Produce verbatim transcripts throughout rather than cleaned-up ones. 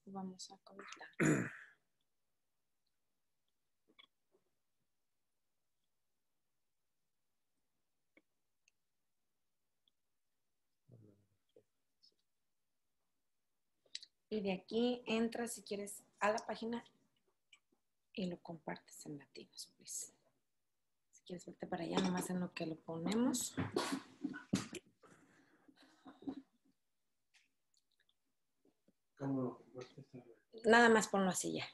Vamos a conectar. Y de aquí entras si quieres a la página y lo compartes en Latinos, please. Si quieres verte para allá, nomás en lo que lo ponemos. ¿Cómo? Nada más ponlo así ya.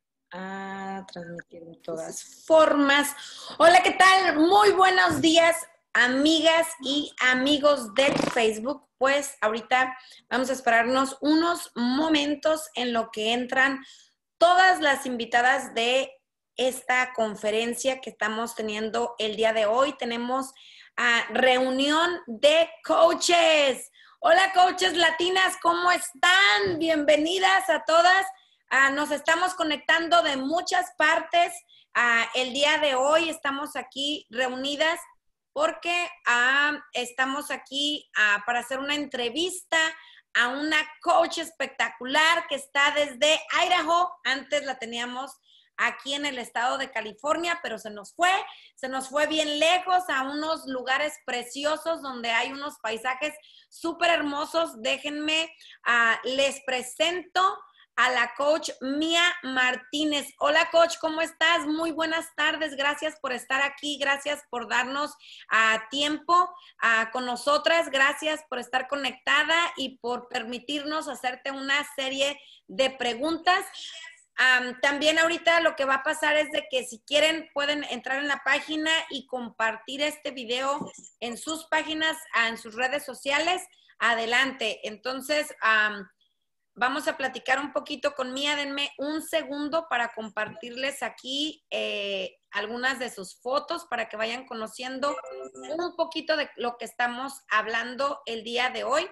A transmitir de todas formas. Hola, ¿qué tal? Muy buenos días, amigas y amigos del Facebook. Pues ahorita vamos a esperarnos unos momentos en lo que entran todas las invitadas de esta conferencia que estamos teniendo el día de hoy. Tenemos a reunión de coaches. Hola, coaches latinas, ¿cómo están? Bienvenidas a todas. Uh, nos estamos conectando de muchas partes. Uh, el día de hoy estamos aquí reunidas porque uh, estamos aquí uh, para hacer una entrevista a una coach espectacular que está desde Idaho. Antes la teníamos aquí en el estado de California, pero se nos fue, se nos fue bien lejos a unos lugares preciosos donde hay unos paisajes súper hermosos. Déjenme, uh, les presento a la coach Mía Martínez. Hola, coach, ¿cómo estás? Muy buenas tardes. Gracias por estar aquí. Gracias por darnos uh, tiempo uh, con nosotras. Gracias por estar conectada y por permitirnos hacerte una serie de preguntas. Um, también ahorita lo que va a pasar es de que si quieren pueden entrar en la página y compartir este video en sus páginas, uh, en sus redes sociales. Adelante. Entonces, um, vamos a platicar un poquito con Mía. Denme un segundo para compartirles aquí eh, algunas de sus fotos para que vayan conociendo un poquito de lo que estamos hablando el día de hoy.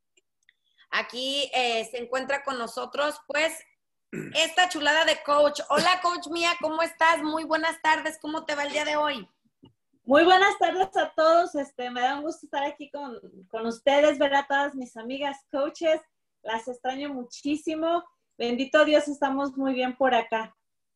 Aquí eh, se encuentra con nosotros, pues, esta chulada de coach. Hola, coach Mía, ¿cómo estás? Muy buenas tardes. ¿Cómo te va el día de hoy? Muy buenas tardes a todos. Este, me da un gusto estar aquí con, con ustedes, ver a todas mis amigas coaches. Las extraño muchísimo. Bendito Dios, estamos muy bien por acá.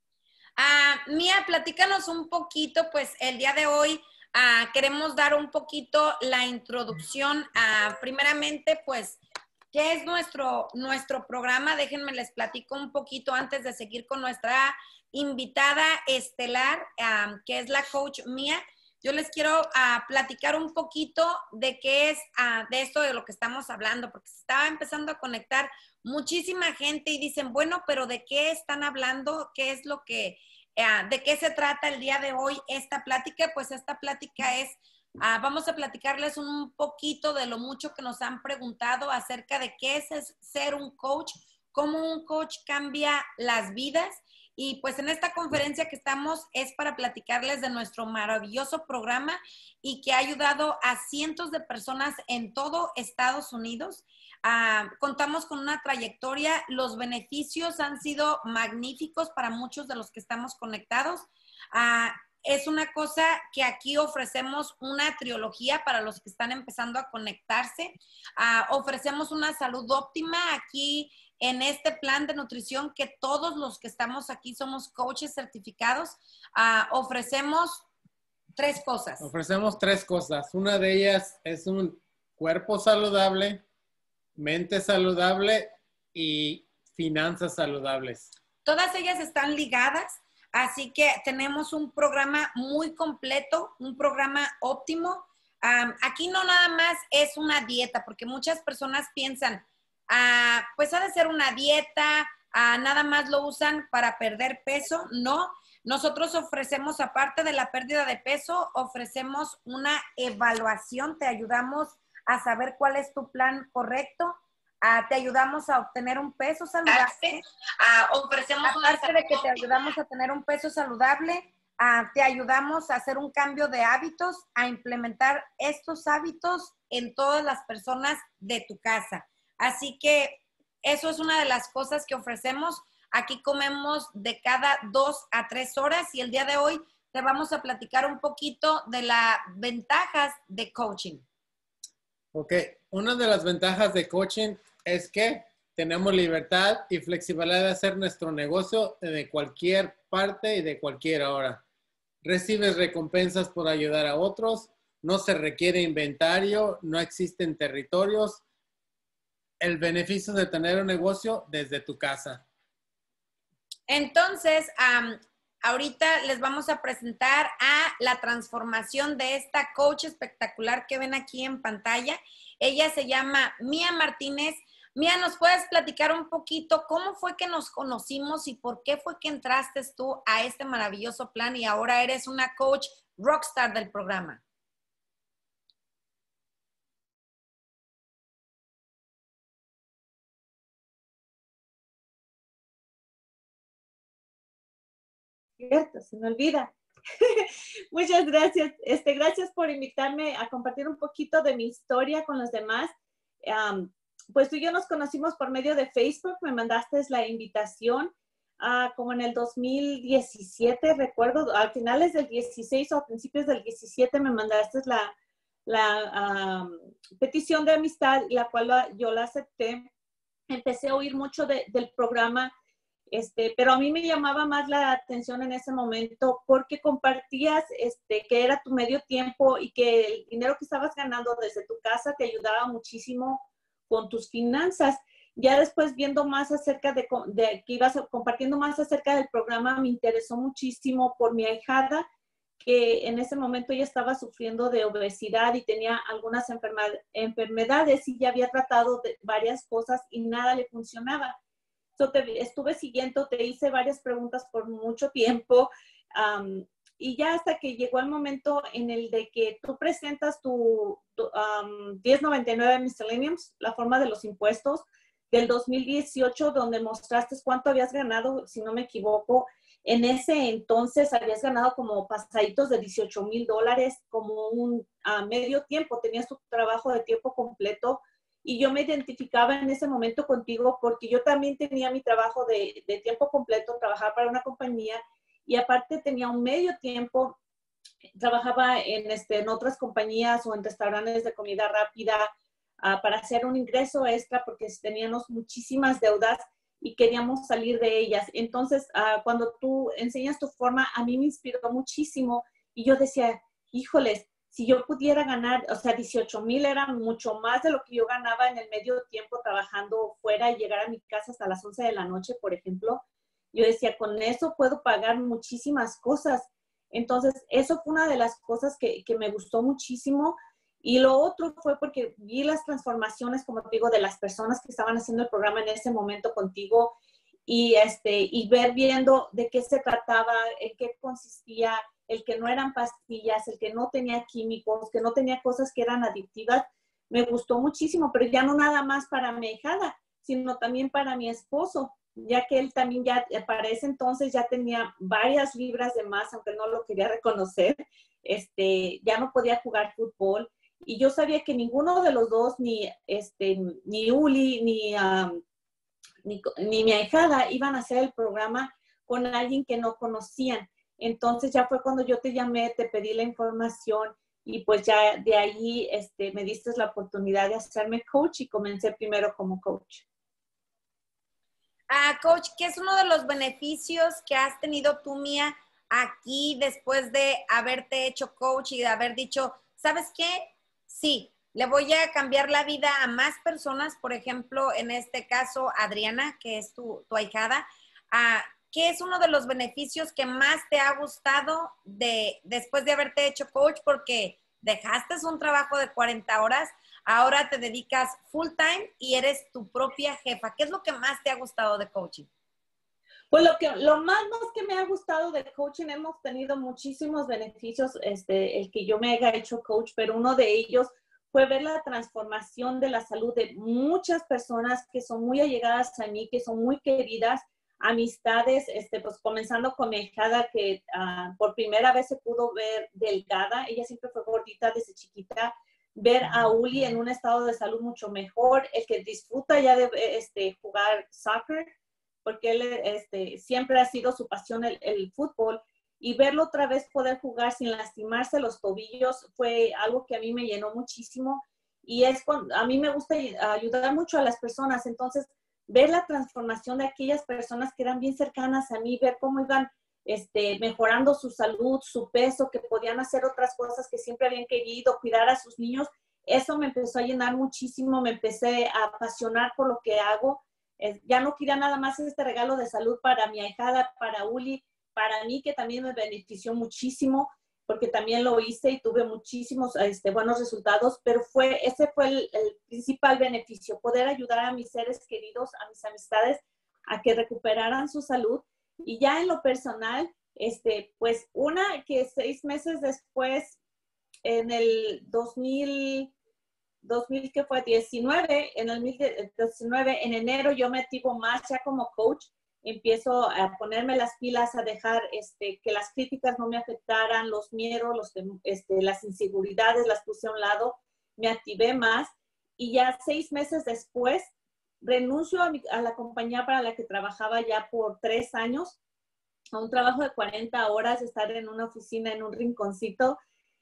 Ah, Mía, platícanos un poquito, pues el día de hoy ah, queremos dar un poquito la introducción a, primeramente, pues, ¿qué es nuestro, nuestro programa? Déjenme les platico un poquito antes de seguir con nuestra invitada estelar, ah, que es la coach Mía. Yo les quiero uh, platicar un poquito de qué es uh, de esto de lo que estamos hablando, porque se estaba empezando a conectar muchísima gente y dicen, bueno, pero ¿de qué están hablando? ¿Qué es lo que, uh, de qué se trata el día de hoy esta plática? Pues esta plática es, uh, vamos a platicarles un poquito de lo mucho que nos han preguntado acerca de qué es ser un coach, cómo un coach cambia las vidas. Y pues en esta conferencia que estamos es para platicarles de nuestro maravilloso programa y que ha ayudado a cientos de personas en todo Estados Unidos. Uh, contamos con una trayectoria, los beneficios han sido magníficos para muchos de los que estamos conectados. Uh, es una cosa que aquí ofrecemos una trilogía para los que están empezando a conectarse. Uh, ofrecemos una salud óptima aquí en este plan de nutrición que todos los que estamos aquí somos coaches certificados. Uh, ofrecemos tres cosas. Ofrecemos tres cosas. Una de ellas es un cuerpo saludable, mente saludable y finanzas saludables. Todas ellas están ligadas, así que tenemos un programa muy completo, un programa óptimo. Um, aquí no nada más es una dieta, porque muchas personas piensan, Uh, pues ha de ser una dieta, uh, nada más lo usan para perder peso. No, nosotros ofrecemos, aparte de la pérdida de peso, ofrecemos una evaluación, te ayudamos a saber cuál es tu plan correcto, uh, te ayudamos a obtener un peso saludable, uh, ofrecemos aparte de que te ayudamos a tener un peso saludable, uh, te ayudamos a hacer un cambio de hábitos, a implementar estos hábitos en todas las personas de tu casa. Así que eso es una de las cosas que ofrecemos. Aquí comemos de cada dos a tres horas y el día de hoy te vamos a platicar un poquito de las ventajas de coaching. Ok, una de las ventajas de coaching es que tenemos libertad y flexibilidad de hacer nuestro negocio de cualquier parte y de cualquier hora. Recibes recompensas por ayudar a otros. No se requiere inventario. No existen territorios. El beneficio de tener un negocio desde tu casa. Entonces, um, ahorita les vamos a presentar a la transformación de esta coach espectacular que ven aquí en pantalla. Ella se llama Mía Martínez. Mía, ¿nos puedes platicar un poquito cómo fue que nos conocimos y por qué fue que entraste tú a este maravilloso plan y ahora eres una coach rockstar del programa? Cierto, se me olvida. Muchas gracias. Este, gracias por invitarme a compartir un poquito de mi historia con los demás. Um, pues tú y yo nos conocimos por medio de Facebook. Me mandaste la invitación uh, como en el dos mil diecisiete, recuerdo, a finales del dieciséis o a principios del diecisiete me mandaste la, la um, petición de amistad, la cual la, yo la acepté. Empecé a oír mucho de, del programa. Este, pero a mí me llamaba más la atención en ese momento porque compartías este, que era tu medio tiempo y que el dinero que estabas ganando desde tu casa te ayudaba muchísimo con tus finanzas. Ya después viendo más acerca de, de que ibas compartiendo más acerca del programa, me interesó muchísimo por mi ahijada, que en ese momento ella estaba sufriendo de obesidad y tenía algunas enferma, enfermedades y ya había tratado de varias cosas y nada le funcionaba. So, te estuve siguiendo, te hice varias preguntas por mucho tiempo um, y ya hasta que llegó el momento en el de que tú presentas tu, tu um, diez noventa y nueve Miscellaneums, la forma de los impuestos del dos mil dieciocho, donde mostraste cuánto habías ganado, si no me equivoco. En ese entonces habías ganado como pasaditos de dieciocho mil dólares, como un a uh, medio tiempo, tenías tu trabajo de tiempo completo. Y yo me identificaba en ese momento contigo porque yo también tenía mi trabajo de, de tiempo completo, trabajar para una compañía y aparte tenía un medio tiempo, trabajaba en, este, en otras compañías o en restaurantes de comida rápida uh, para hacer un ingreso extra porque teníamos muchísimas deudas y queríamos salir de ellas. Entonces, uh, cuando tú enseñas tu forma, a mí me inspiró muchísimo y yo decía, híjoles, si yo pudiera ganar, o sea, dieciocho mil era mucho más de lo que yo ganaba en el medio tiempo trabajando fuera y llegar a mi casa hasta las once de la noche, por ejemplo. Yo decía, con eso puedo pagar muchísimas cosas. Entonces, eso fue una de las cosas que, que me gustó muchísimo. Y lo otro fue porque vi las transformaciones, como te digo, de las personas que estaban haciendo el programa en ese momento contigo y, este, y ver viendo de qué se trataba, en qué consistía, el que no eran pastillas, el que no tenía químicos, que no tenía cosas que eran adictivas, me gustó muchísimo, pero ya no nada más para mi hijada, sino también para mi esposo, ya que él también ya para ese entonces ya tenía varias libras de más, aunque no lo quería reconocer, este, ya no podía jugar fútbol, y yo sabía que ninguno de los dos, ni, este, ni Uli, ni, um, ni, ni mi ahijada, iban a hacer el programa con alguien que no conocían. Entonces ya fue cuando yo te llamé, te pedí la información y pues ya de ahí este, me diste la oportunidad de hacerme coach y comencé primero como coach. Ah, coach, ¿qué es uno de los beneficios que has tenido tú, Mía, aquí después de haberte hecho coach y de haber dicho, ¿sabes qué? Sí, le voy a cambiar la vida a más personas, por ejemplo, en este caso, Adriana, que es tu, tu ahijada, ah, ¿qué es uno de los beneficios que más te ha gustado de, después de haberte hecho coach? Porque dejaste un trabajo de cuarenta horas, ahora te dedicas full time y eres tu propia jefa. ¿Qué es lo que más te ha gustado de coaching? Pues lo, que, lo más, más que me ha gustado del coaching, hemos tenido muchísimos beneficios, este, el que yo me haya hecho coach, pero uno de ellos fue ver la transformación de la salud de muchas personas que son muy allegadas a mí, que son muy queridas, amistades, este, pues comenzando con mi hijada que uh, por primera vez se pudo ver delgada, ella siempre fue gordita desde chiquita, ver a Uli en un estado de salud mucho mejor, el que disfruta ya de este, jugar soccer, porque él este, siempre ha sido su pasión el, el fútbol, y verlo otra vez poder jugar sin lastimarse los tobillos fue algo que a mí me llenó muchísimo, y es cuando, a mí me gusta ayudar mucho a las personas, entonces ver la transformación de aquellas personas que eran bien cercanas a mí, ver cómo iban este, mejorando su salud, su peso, que podían hacer otras cosas que siempre habían querido, cuidar a sus niños. Eso me empezó a llenar muchísimo, me empecé a apasionar por lo que hago. Eh, ya no quería nada más este regalo de salud para mi ahijada, para Uli, para mí, que también me benefició muchísimo, porque también lo hice y tuve muchísimos este, buenos resultados, pero fue, ese fue el, el principal beneficio, poder ayudar a mis seres queridos, a mis amistades, a que recuperaran su salud. Y ya en lo personal, este, pues una que seis meses después, en el dos mil, dos mil que fue diecinueve, en el dos mil diecinueve, en enero yo me activo más ya como coach, empiezo a ponerme las pilas, a dejar este, que las críticas no me afectaran, los miedos, los, este, las inseguridades, las puse a un lado, me activé más y ya seis meses después renuncio a, mi, a la compañía para la que trabajaba ya por tres años, a un trabajo de cuarenta horas, estar en una oficina, en un rinconcito,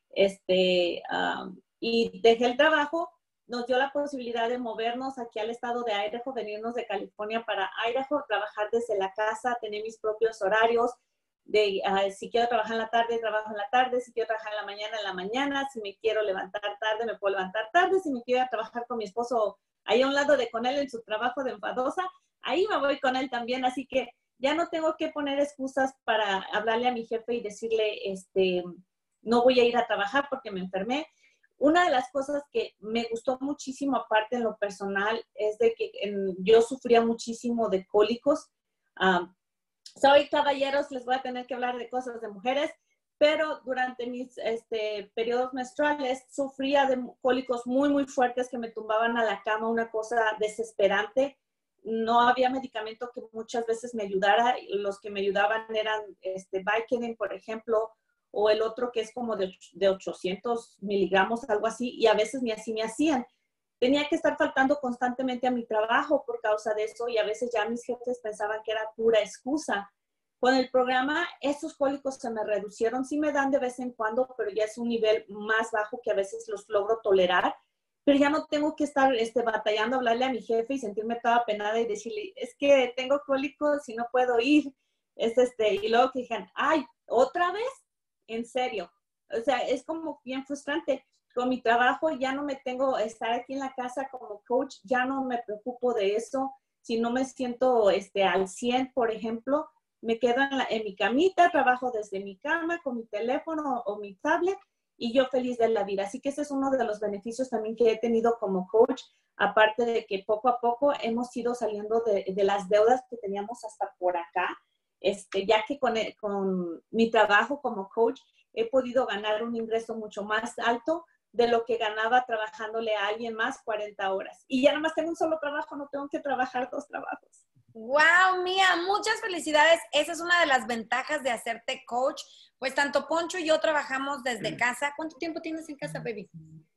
este, um, y dejé el trabajo. Nos dio la posibilidad de movernos aquí al estado de Idaho, venirnos de California para Idaho, trabajar desde la casa, tener mis propios horarios, de uh, si quiero trabajar en la tarde, trabajo en la tarde, si quiero trabajar en la mañana, en la mañana, si me quiero levantar tarde, me puedo levantar tarde, si me quiero trabajar con mi esposo ahí a un lado de con él en su trabajo de enfadosa, ahí me voy con él también, así que ya no tengo que poner excusas para hablarle a mi jefe y decirle, este, no voy a ir a trabajar porque me enfermé. Una de las cosas que me gustó muchísimo, aparte en lo personal, es de que en, yo sufría muchísimo de cólicos. Um, soy caballeros, les voy a tener que hablar de cosas de mujeres, pero durante mis este, periodos menstruales sufría de cólicos muy, muy fuertes que me tumbaban a la cama, una cosa desesperante. No había medicamento que muchas veces me ayudara. Los que me ayudaban eran este, Vicodin, por ejemplo, o el otro que es como de, de ochocientos miligramos, algo así, y a veces ni así me hacían. Tenía que estar faltando constantemente a mi trabajo por causa de eso y a veces ya mis jefes pensaban que era pura excusa. Con el programa, esos cólicos se me reducieron, sí me dan de vez en cuando, pero ya es un nivel más bajo que a veces los logro tolerar, pero ya no tengo que estar este, batallando, hablarle a mi jefe y sentirme toda penada y decirle, es que tengo cólicos y no puedo ir. Es este, y luego que dijeron, ay, ¿otra vez? En serio. O sea, es como bien frustrante. Con mi trabajo ya no me tengo, estar aquí en la casa como coach, ya no me preocupo de eso. Si no me siento este, al cien, por ejemplo, me quedo en, la, en mi camita, trabajo desde mi cama con mi teléfono o, o mi tablet y yo feliz de la vida. Así que ese es uno de los beneficios también que he tenido como coach, aparte de que poco a poco hemos ido saliendo de, de las deudas que teníamos hasta por acá. Este, ya que con, el, con mi trabajo como coach he podido ganar un ingreso mucho más alto de lo que ganaba trabajándole a alguien más cuarenta horas. Y ya nada más tengo un solo trabajo, no tengo que trabajar dos trabajos. Wow, Mía, muchas felicidades. Esa es una de las ventajas de hacerte coach. Pues tanto Poncho y yo trabajamos desde casa. ¿Cuánto tiempo tienes en casa, baby?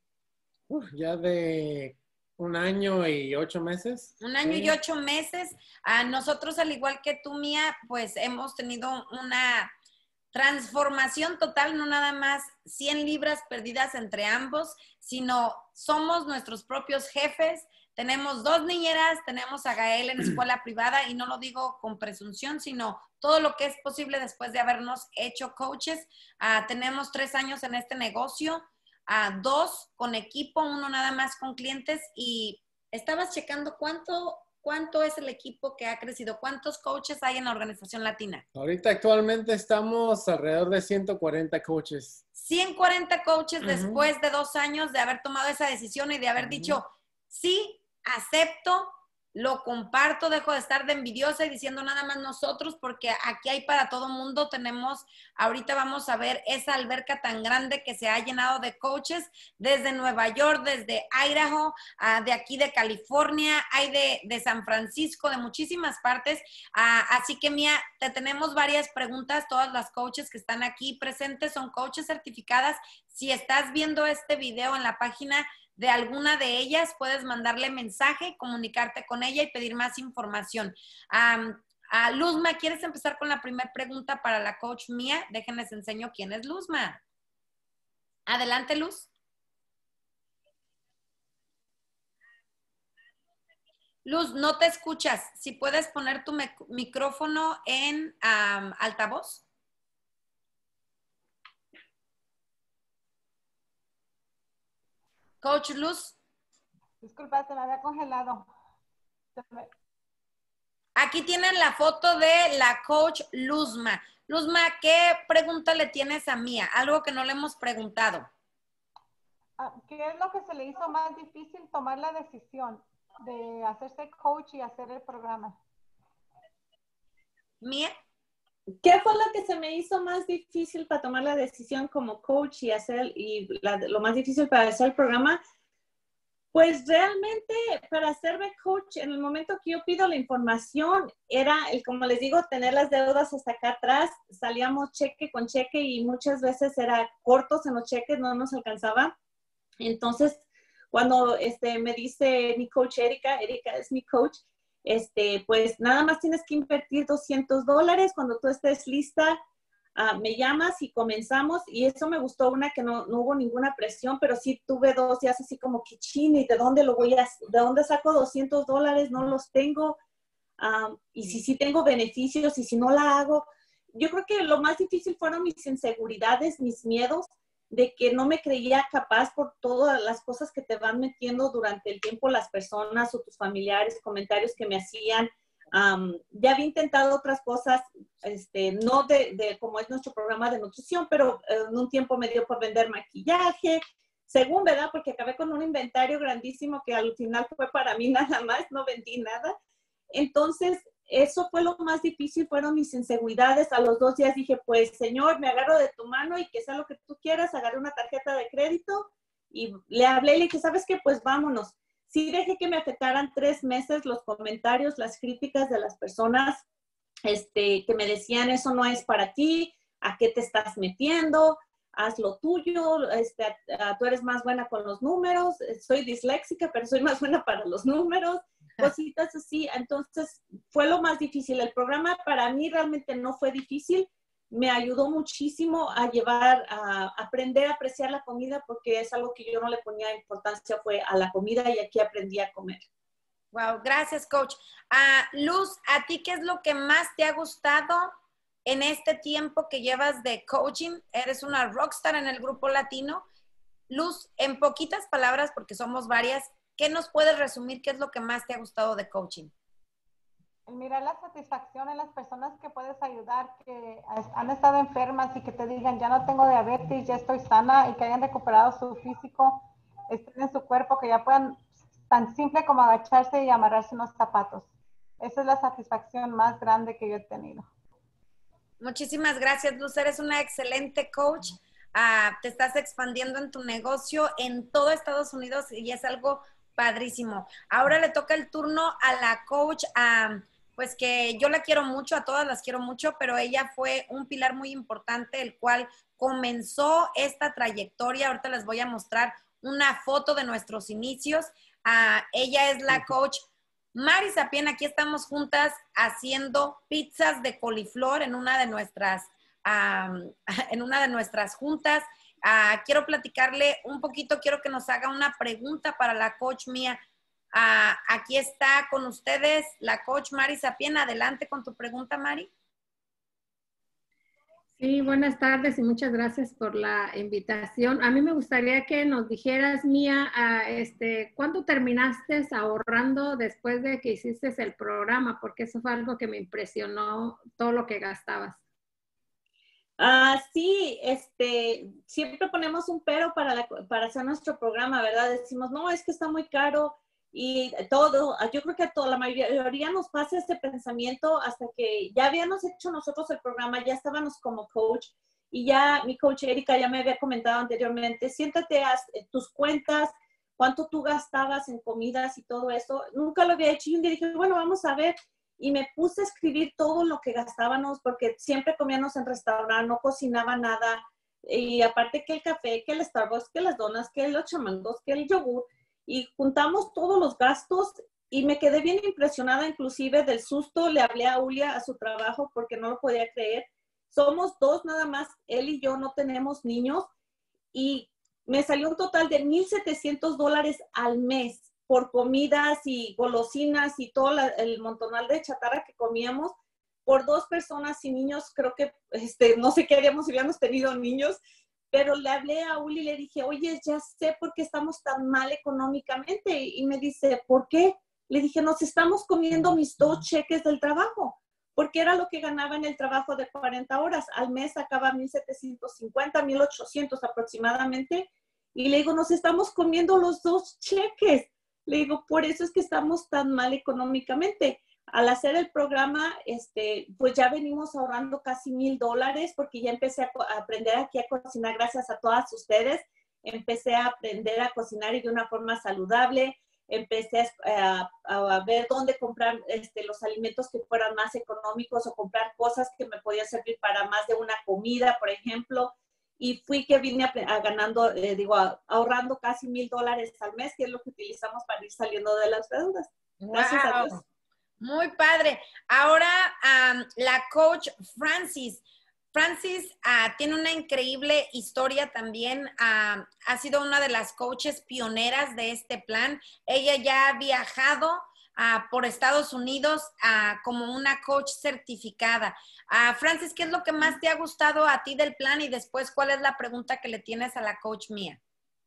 Uf, ya de un año y ocho meses. Un año sí. y ocho meses. A nosotros, al igual que tú, Mía, pues hemos tenido una transformación total, no nada más cien libras perdidas entre ambos, sino somos nuestros propios jefes. Tenemos dos niñeras, tenemos a Gael en escuela privada y no lo digo con presunción, sino todo lo que es posible después de habernos hecho coaches. Uh, tenemos tres años en este negocio, uh, dos con equipo, uno nada más con clientes y estabas checando cuánto, cuánto es el equipo que ha crecido, cuántos coaches hay en la organización latina. Ahorita actualmente estamos alrededor de ciento cuarenta coaches. ciento cuarenta coaches uh-huh. Después de dos años de haber tomado esa decisión y de haber uh-huh. dicho, sí, acepto, lo comparto, dejo de estar de envidiosa y diciendo nada más nosotros, porque aquí hay para todo mundo. Tenemos, ahorita vamos a ver esa alberca tan grande que se ha llenado de coaches desde Nueva York, desde Idaho, uh, de aquí de California, hay de, de San Francisco, de muchísimas partes. Uh, así que, Mía, te tenemos varias preguntas. Todas las coaches que están aquí presentes son coaches certificadas. Si estás viendo este video en la página de alguna de ellas, puedes mandarle mensaje, comunicarte con ella y pedir más información. Um, uh, Luzma, ¿quieres empezar con la primera pregunta para la coach Mía? Déjenles enseño quién es Luzma. Adelante, Luz. Luz, no te escuchas. Si puedes poner tu micrófono en um, altavoz. Coach Luz. Disculpa, se me había congelado. Me... Aquí tienen la foto de la coach Luzma. Luzma, ¿qué pregunta le tienes a Mía? Algo que no le hemos preguntado. ¿Qué es lo que se le hizo más difícil tomar la decisión de hacerse coach y hacer el programa? Mía. ¿Qué fue lo que se me hizo más difícil para tomar la decisión como coach y hacer, y la, lo más difícil para hacer el programa? Pues realmente para hacerme coach, en el momento que yo pido la información, era, el, como les digo, tener las deudas hasta acá atrás. Salíamos cheque con cheque y muchas veces era cortos en los cheques, no nos alcanzaba. Entonces, cuando este, me dice mi coach Erika, Erika es mi coach, este, pues nada más tienes que invertir doscientos dólares. Cuando tú estés lista, uh, me llamas y comenzamos. Y eso me gustó, una que no, no hubo ninguna presión, pero sí tuve dos días así como que chini, ¿de dónde lo voy a, de dónde saco doscientos dólares? No los tengo. Um, y si sí tengo beneficios y si no la hago. Yo creo que lo más difícil fueron mis inseguridades, mis miedos, de que no me creía capaz por todas las cosas que te van metiendo durante el tiempo las personas o tus familiares, comentarios que me hacían. Um, ya había intentado otras cosas, este, no de, de como es nuestro programa de nutrición, pero eh, en un tiempo me dio por vender maquillaje, según, ¿verdad? Porque acabé con un inventario grandísimo que al final fue para mí nada más, no vendí nada. Entonces, eso fue lo más difícil, fueron mis inseguridades. A los dos días dije, pues, Señor, me agarro de tu mano y que sea lo que tú quieras. Agarré una tarjeta de crédito y le hablé y le dije, ¿sabes qué? Pues vámonos. Sí dejé que me afectaran tres meses los comentarios, las críticas de las personas este, que me decían, eso no es para ti, ¿a qué te estás metiendo? Haz lo tuyo, este, a, a, tú eres más buena con los números. Soy disléxica, pero soy más buena para los números. Cositas así. Entonces fue lo más difícil. El programa para mí realmente no fue difícil, me ayudó muchísimo a llevar, a aprender a apreciar la comida, porque es algo que yo no le ponía importancia, fue a la comida, y aquí aprendí a comer. Wow, gracias, coach. Uh, Luz, ¿a ti qué es lo que más te ha gustado en este tiempo que llevas de coaching? Eres una rockstar en el grupo latino. Luz, en poquitas palabras, porque somos varias, ¿qué nos puedes resumir? ¿Qué es lo que más te ha gustado de coaching? Mirar la satisfacción en las personas que puedes ayudar, que han estado enfermas y que te digan, ya no tengo diabetes, ya estoy sana, y que hayan recuperado su físico, estén en su cuerpo, que ya puedan, tan simple como agacharse y amarrarse unos zapatos. Esa es la satisfacción más grande que yo he tenido. Muchísimas gracias, Luz. Eres una excelente coach. Uh, te estás expandiendo en tu negocio en todo Estados Unidos y es algo padrísimo. Ahora le toca el turno a la coach, uh, pues que yo la quiero mucho, a todas las quiero mucho, pero ella fue un pilar muy importante, el cual comenzó esta trayectoria. Ahorita les voy a mostrar una foto de nuestros inicios. Uh, ella es la coach Mari Sapien. Aquí estamos juntas haciendo pizzas de coliflor en una de nuestras, um, en una de nuestras juntas. Uh, quiero platicarle un poquito, quiero que nos haga una pregunta para la coach Mía. Uh, aquí está con ustedes la coach Mari Sapien. Adelante con tu pregunta, Mari. Sí, buenas tardes y muchas gracias por la invitación. A mí me gustaría que nos dijeras, Mía, uh, este, ¿cuándo terminaste ahorrando después de que hiciste el programa? Porque eso fue algo que me impresionó, todo lo que gastabas. Ah, uh, sí, este, siempre ponemos un pero para, la, para hacer nuestro programa, ¿verdad? Decimos, no, es que está muy caro y todo. Yo creo que a toda la mayoría nos pasa este pensamiento hasta que ya habíamos hecho nosotros el programa, ya estábamos como coach y ya mi coach Erika ya me había comentado anteriormente, siéntate, haz tus cuentas, cuánto tú gastabas en comidas y todo eso. Nunca lo había hecho y un día dije, bueno, vamos a ver. Y me puse a escribir todo lo que gastábamos, porque siempre comíamos en restaurante, no cocinaba nada. Y aparte que el café, que el Starbucks, que las donas, que los chamangos, que el yogur. Y juntamos todos los gastos y me quedé bien impresionada, inclusive del susto. Le hablé a Ulia a su trabajo porque no lo podía creer. Somos dos nada más, él y yo, no tenemos niños. Y me salió un total de mil setecientos dólares al mes. por comidas y golosinas y todo la, el montonal de chatarra que comíamos, por dos personas y niños, creo que este, no sé qué haríamos si hubiéramos tenido niños, pero le hablé a Uli y le dije, oye, ya sé por qué estamos tan mal económicamente. Y me dice, ¿por qué? Le dije, nos estamos comiendo mis dos cheques del trabajo, porque era lo que ganaba en el trabajo de cuarenta horas. Al mes sacaba mil setecientos cincuenta, mil ochocientos aproximadamente. Y le digo, nos estamos comiendo los dos cheques. Le digo, por eso es que estamos tan mal económicamente. Al hacer el programa, este, pues ya venimos ahorrando casi mil dólares porque ya empecé a, a aprender aquí a cocinar gracias a todas ustedes. Empecé a aprender a cocinar y de una forma saludable. Empecé a, a, a ver dónde comprar este, los alimentos que fueran más económicos o comprar cosas que me podían servir para más de una comida, por ejemplo. Y fui que vine a, a ganando, eh, digo, a, ahorrando casi mil dólares al mes, que es lo que utilizamos para ir saliendo de las deudas. Gracias wow. a Dios. Muy padre. Ahora, um, la coach Francis. Francis uh, tiene una increíble historia también. Uh, ha sido una de las coaches pioneras de este plan. Ella ya ha viajado uh, por Estados Unidos uh, como una coach certificada. Uh, Francis, ¿qué es lo que más te ha gustado a ti del plan? Y después, ¿cuál es la pregunta que le tienes a la coach Mía?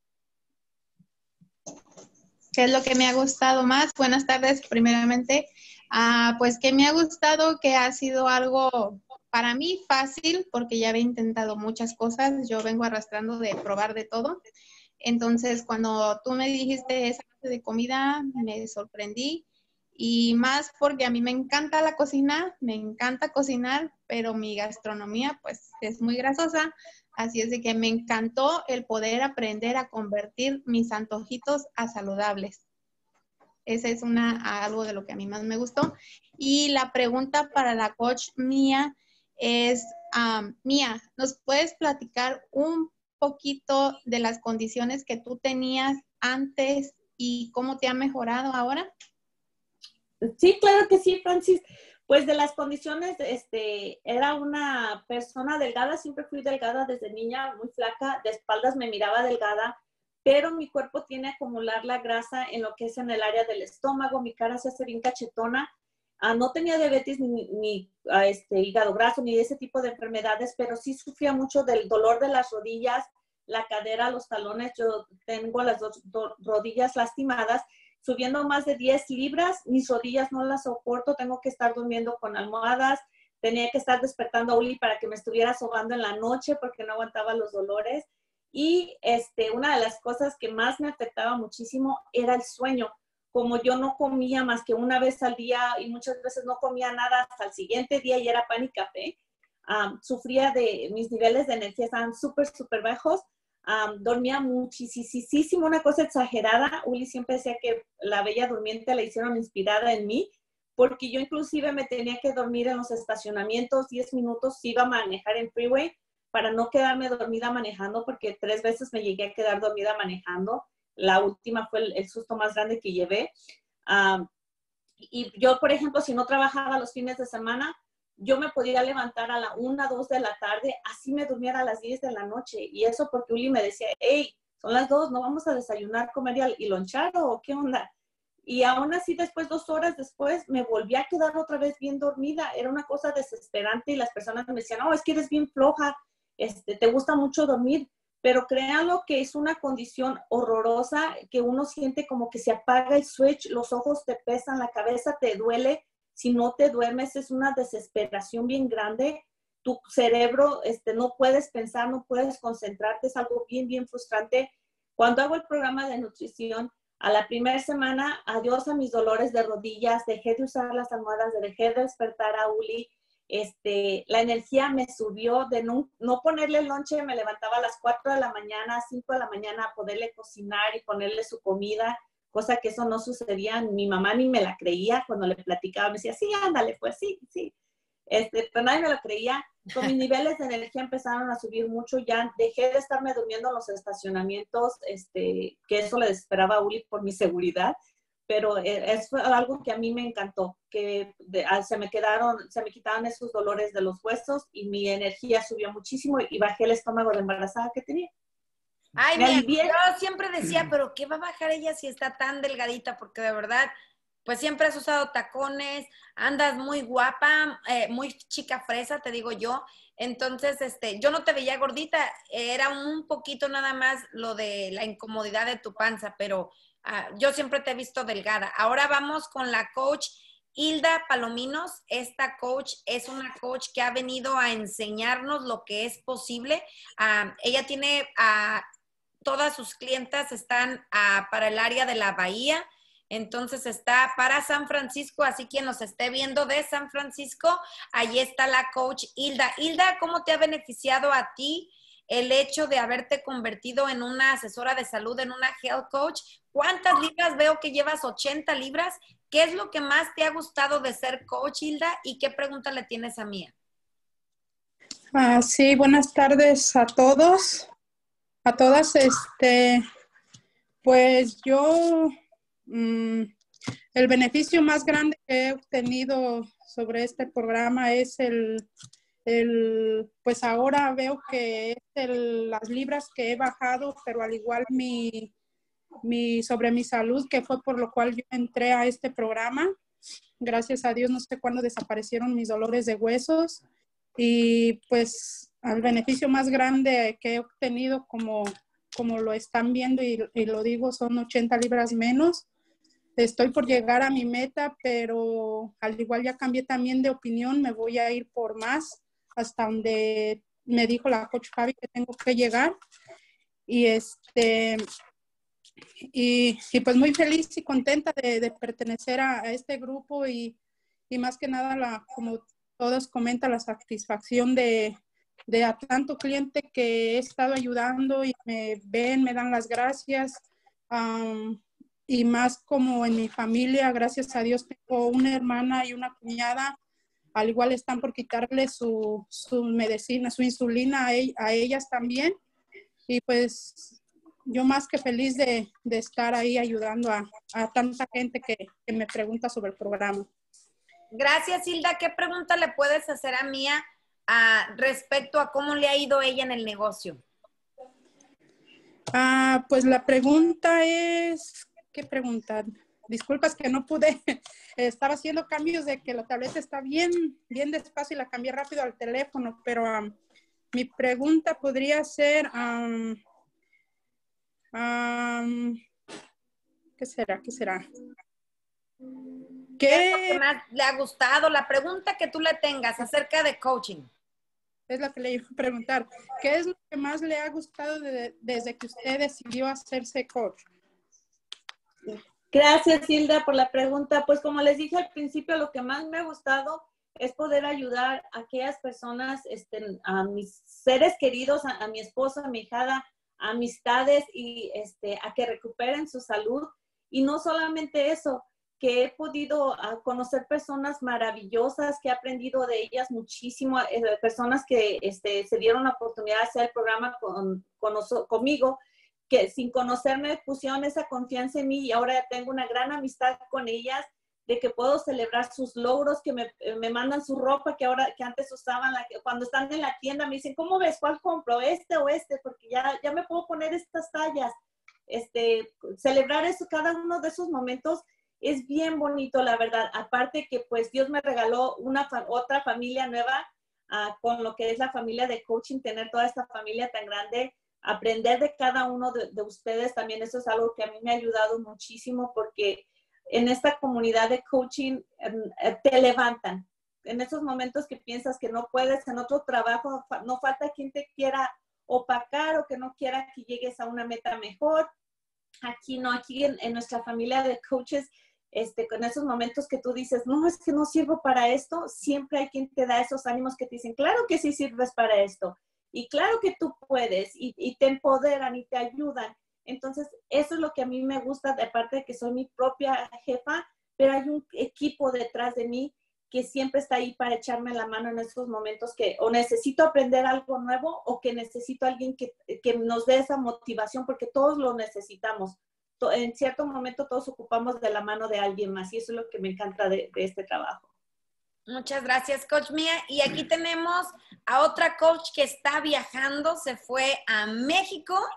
¿Qué es lo que me ha gustado más? Buenas tardes, primeramente. Ah, pues que me ha gustado, que ha sido algo para mí fácil, porque ya había intentado muchas cosas. Yo vengo arrastrando de probar de todo. Entonces, cuando tú me dijiste esa clase de comida, me sorprendí. Y más porque a mí me encanta la cocina, me encanta cocinar, pero mi gastronomía, pues, es muy grasosa. Así es de que me encantó el poder aprender a convertir mis antojitos a saludables. Esa es una, algo de lo que a mí más me gustó. Y la pregunta para la coach Mía es, um, Mía, ¿nos puedes platicar un poquito de las condiciones que tú tenías antes y cómo te ha mejorado ahora? Sí, claro que sí, Francis. Pues de las condiciones, este, era una persona delgada, siempre fui delgada desde niña, muy flaca, de espaldas me miraba delgada, pero mi cuerpo tiene a acumular la grasa en lo que es en el área del estómago, mi cara se hace bien cachetona. Ah, no tenía diabetes ni, ni ah, este, hígado graso ni de ese tipo de enfermedades, pero sí sufría mucho del dolor de las rodillas, la cadera, los talones. Yo tengo las dos do, rodillas lastimadas, subiendo más de diez libras, mis rodillas no las soporto, tengo que estar durmiendo con almohadas, tenía que estar despertando a Uli para que me estuviera sobando en la noche porque no aguantaba los dolores. Y este, una de las cosas que más me afectaba muchísimo era el sueño. Como yo no comía más que una vez al día y muchas veces no comía nada hasta el siguiente día y era pan y café, um, sufría de, mis niveles de energía estaban súper, súper bajos. Um, dormía muchísimo, una cosa exagerada. Uli siempre decía que la Bella Durmiente la hicieron inspirada en mí, porque yo inclusive me tenía que dormir en los estacionamientos diez minutos, iba a manejar en freeway, para no quedarme dormida manejando, porque tres veces me llegué a quedar dormida manejando. La última fue el, el susto más grande que llevé. Um, y yo, por ejemplo, si no trabajaba los fines de semana, yo me podía levantar a la una, dos de la tarde, así me durmiera a las diez de la noche. Y eso porque Uli me decía, hey, son las dos, ¿no vamos a desayunar, comer y, y lonchar o qué onda? Y aún así, después, dos horas después, me volví a quedar otra vez bien dormida. Era una cosa desesperante y las personas me decían, no, es que eres bien floja, este, te gusta mucho dormir. Pero créanlo que es una condición horrorosa, que uno siente como que se apaga el switch, los ojos te pesan, la cabeza te duele. Si no te duermes, es una desesperación bien grande. Tu cerebro este, no puedes pensar, no puedes concentrarte, es algo bien, bien frustrante. Cuando hago el programa de nutrición, a la primera semana, adiós a mis dolores de rodillas, dejé de usar las almohadas, dejé de despertar a Uli. Este, la energía me subió de no, no ponerle el lonche, me levantaba a las cuatro de la mañana, cinco de la mañana a poderle cocinar y ponerle su comida, cosa que eso no sucedía, mi mamá ni me la creía cuando le platicaba, me decía, sí, ándale, pues sí, sí, este, pero nadie me lo creía. Con mis niveles de energía empezaron a subir mucho, ya dejé de estarme durmiendo en los estacionamientos, este, que eso le desesperaba a Uli por mi seguridad, pero es algo que a mí me encantó, que de, se me quedaron, se me quitaron esos dolores de los huesos y mi energía subió muchísimo y bajé el estómago de embarazada que tenía. Ay, Me mira, alivié. yo siempre decía, pero ¿qué va a bajar ella si está tan delgadita? Porque de verdad, pues siempre has usado tacones, andas muy guapa, eh, muy chica fresa, te digo yo. Entonces, este, yo no te veía gordita, era un poquito nada más lo de la incomodidad de tu panza, pero ah, yo siempre te he visto delgada. Ahora vamos con la coach Hilda Palominos. Esta coach es una coach que ha venido a enseñarnos lo que es posible. Ah, ella tiene a todas sus clientas están ah, para el área de la Bahía, entonces está para San Francisco, así quien nos esté viendo de San Francisco, allí está la coach Hilda. Hilda, ¿cómo te ha beneficiado a ti el hecho de haberte convertido en una asesora de salud, en una health coach? ¿Cuántas libras? Veo que llevas ochenta libras. ¿Qué es lo que más te ha gustado de ser coach, Hilda? ¿Y qué pregunta le tienes a Mía? Ah, sí, buenas tardes a todos. A todas, este, pues yo, mmm, el beneficio más grande que he obtenido sobre este programa es el, el pues ahora veo que es el, las libras que he bajado, pero al igual mi, mi, sobre mi salud, que fue por lo cual yo entré a este programa. Gracias a Dios, no sé cuándo desaparecieron mis dolores de huesos y pues el beneficio más grande que he obtenido, como como lo están viendo y, y lo digo, son ochenta libras menos. Estoy por llegar a mi meta, pero al igual ya cambié también de opinión, me voy a ir por más, hasta donde me dijo la coach Fabi que tengo que llegar. Y este y, y pues muy feliz y contenta de, de pertenecer a, a este grupo y, y más que nada, la, como todos comentan, la satisfacción de de a tanto cliente que he estado ayudando y me ven, me dan las gracias. Um, y más como en mi familia, gracias a Dios, tengo una hermana y una cuñada, al igual están por quitarle su, su medicina, su insulina a, ell a ellas también. Y pues yo más que feliz de, de estar ahí ayudando a, a tanta gente que, que me pregunta sobre el programa. Gracias, Hilda. ¿Qué pregunta le puedes hacer a Mía Uh, respecto a cómo le ha ido ella en el negocio? Ah, pues la pregunta es, ¿qué preguntar? Disculpas que no pude, estaba haciendo cambios de que la tableta está bien, bien despacio y la cambié rápido al teléfono, pero um, mi pregunta podría ser, um, um, ¿qué será? ¿Qué será? ¿Qué? ¿Qué es lo que más le ha gustado? La pregunta que tú le tengas acerca de coaching. Es lo que le iba a preguntar. ¿Qué es lo que más le ha gustado de, desde que usted decidió hacerse coach? Gracias, Hilda, por la pregunta. Pues como les dije al principio, lo que más me ha gustado es poder ayudar a aquellas personas, este, a mis seres queridos, a, a mi esposo, a mi hijada, a amistades y este, a que recuperen su salud. Y no solamente eso, que he podido uh, conocer personas maravillosas, que he aprendido de ellas muchísimo, eh, personas que este, se dieron la oportunidad de hacer el programa con, con conmigo, que sin conocerme pusieron esa confianza en mí y ahora ya tengo una gran amistad con ellas, de que puedo celebrar sus logros, que me, me mandan su ropa que ahora que antes usaban, la, cuando están en la tienda me dicen, ¿cómo ves? ¿Cuál compro? ¿Este o este? Porque ya, ya me puedo poner estas tallas. Este, celebrar eso, cada uno de esos momentos es bien bonito, la verdad. Aparte que pues Dios me regaló una fa otra familia nueva uh, con lo que es la familia de coaching, tener toda esta familia tan grande, aprender de cada uno de, de ustedes también, eso es algo que a mí me ha ayudado muchísimo porque en esta comunidad de coaching eh, te levantan. En esos momentos que piensas que no puedes, en otro trabajo, no falta quien te quiera opacar o que no quiera que llegues a una meta mejor. Aquí no, aquí en, en nuestra familia de coaches, Este, con esos momentos que tú dices, no, es que no sirvo para esto, siempre hay quien te da esos ánimos que te dicen, claro que sí sirves para esto, y claro que tú puedes, y, y te empoderan y te ayudan. Entonces, eso es lo que a mí me gusta, de parte de que soy mi propia jefa, pero hay un equipo detrás de mí que siempre está ahí para echarme la mano en esos momentos que o necesito aprender algo nuevo o que necesito a alguien que, que nos dé esa motivación, porque todos lo necesitamos. En cierto momento todos ocupamos de la mano de alguien más y eso es lo que me encanta de, de este trabajo. Muchas gracias, coach Mía. Y aquí tenemos a otra coach que está viajando, se fue a México.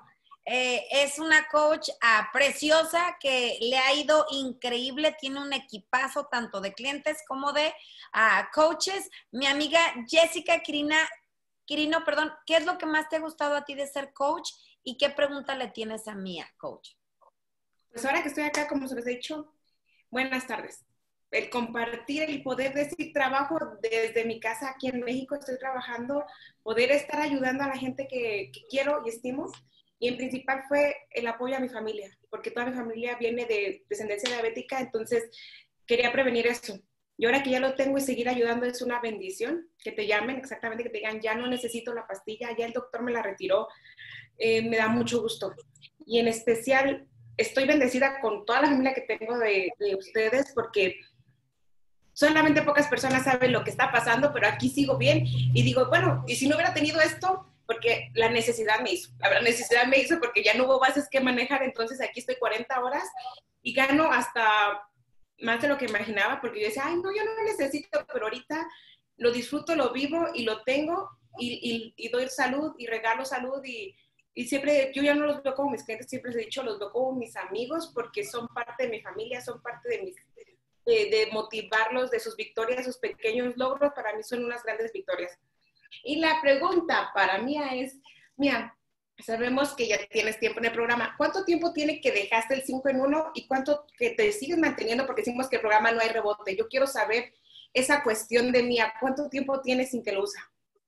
Eh, es una coach uh, preciosa que le ha ido increíble, tiene un equipazo tanto de clientes como de uh, coaches. Mi amiga Jessica Quirina, Quirino, perdón, ¿qué es lo que más te ha gustado a ti de ser coach y qué pregunta le tienes a Mía, coach? Pues ahora que estoy acá, como se les he dicho, buenas tardes. El compartir, el poder decir trabajo desde mi casa aquí en México, estoy trabajando, poder estar ayudando a la gente que, que quiero y estimo. Y en principal fue el apoyo a mi familia, porque toda mi familia viene de descendencia diabética, entonces quería prevenir eso. Y ahora que ya lo tengo y seguir ayudando es una bendición, que te llamen exactamente, que te digan, ya no necesito la pastilla, ya el doctor me la retiró, eh, me da mucho gusto. Y en especial estoy bendecida con toda la familia que tengo de, de ustedes, porque solamente pocas personas saben lo que está pasando, pero aquí sigo bien y digo, bueno, y si no hubiera tenido esto, porque la necesidad me hizo, la necesidad me hizo porque ya no hubo bases que manejar, entonces aquí estoy cuarenta horas y gano hasta más de lo que imaginaba, porque yo decía, ay, no, yo no lo necesito, pero ahorita lo disfruto, lo vivo y lo tengo y, y, y doy salud y regalo salud y, y siempre, yo ya no los veo como mis clientes, siempre les he dicho, los veo como mis amigos porque son parte de mi familia, son parte de mis... De, de motivarlos, de sus victorias, sus pequeños logros, para mí son unas grandes victorias. Y la pregunta para Mía es, Mía, sabemos que ya tienes tiempo en el programa, ¿cuánto tiempo tiene que dejaste el cinco en uno y cuánto que te sigues manteniendo? Porque decimos que el programa no hay rebote. Yo quiero saber esa cuestión de Mía, ¿cuánto tiempo tienes sin que lo usa?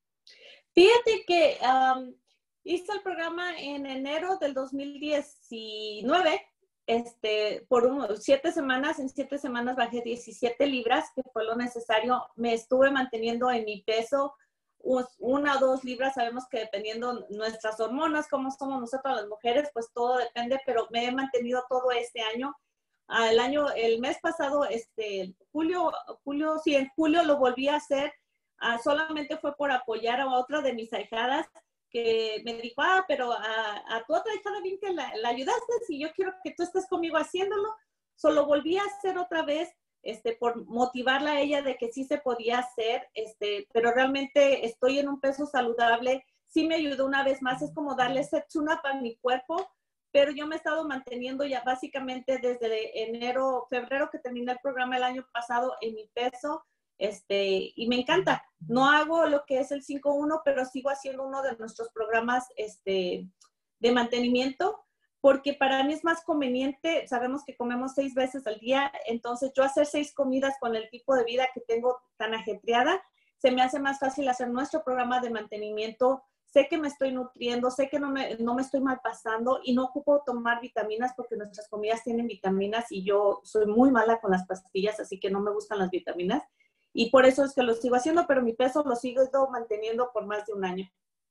Fíjate que um, hice el programa en enero del dos mil diecinueve, Este, por unos siete semanas, en siete semanas bajé diecisiete libras, que fue lo necesario. Me estuve manteniendo en mi peso una o dos libras. Sabemos que dependiendo nuestras hormonas, cómo somos nosotras las mujeres, pues todo depende, pero me he mantenido todo este año. Ah, el año, el mes pasado, este, julio, julio, sí, en julio lo volví a hacer. Ah, solamente fue por apoyar a otra de mis ahijadas, que me dijo, ah, pero a, a tu otra hija bien que la, la ayudaste, y yo quiero que tú estés conmigo haciéndolo. Solo volví a hacer otra vez, este, por motivarla a ella de que sí se podía hacer, este, pero realmente estoy en un peso saludable. Sí me ayudó una vez más, es como darle ese tune-up a mi cuerpo, pero yo me he estado manteniendo ya básicamente desde enero, febrero que terminé el programa el año pasado en mi peso. Este, y me encanta. No hago lo que es el cinco uno, pero sigo haciendo uno de nuestros programas este, de mantenimiento, porque para mí es más conveniente. Sabemos que comemos seis veces al día, entonces yo hacer seis comidas con el tipo de vida que tengo tan ajetreada, se me hace más fácil hacer nuestro programa de mantenimiento. Sé que me estoy nutriendo, sé que no me, no me estoy mal pasando y no ocupo tomar vitaminas porque nuestras comidas tienen vitaminas y yo soy muy mala con las pastillas, así que no me gustan las vitaminas. Y por eso es que lo sigo haciendo, pero mi peso lo sigo manteniendo por más de un año.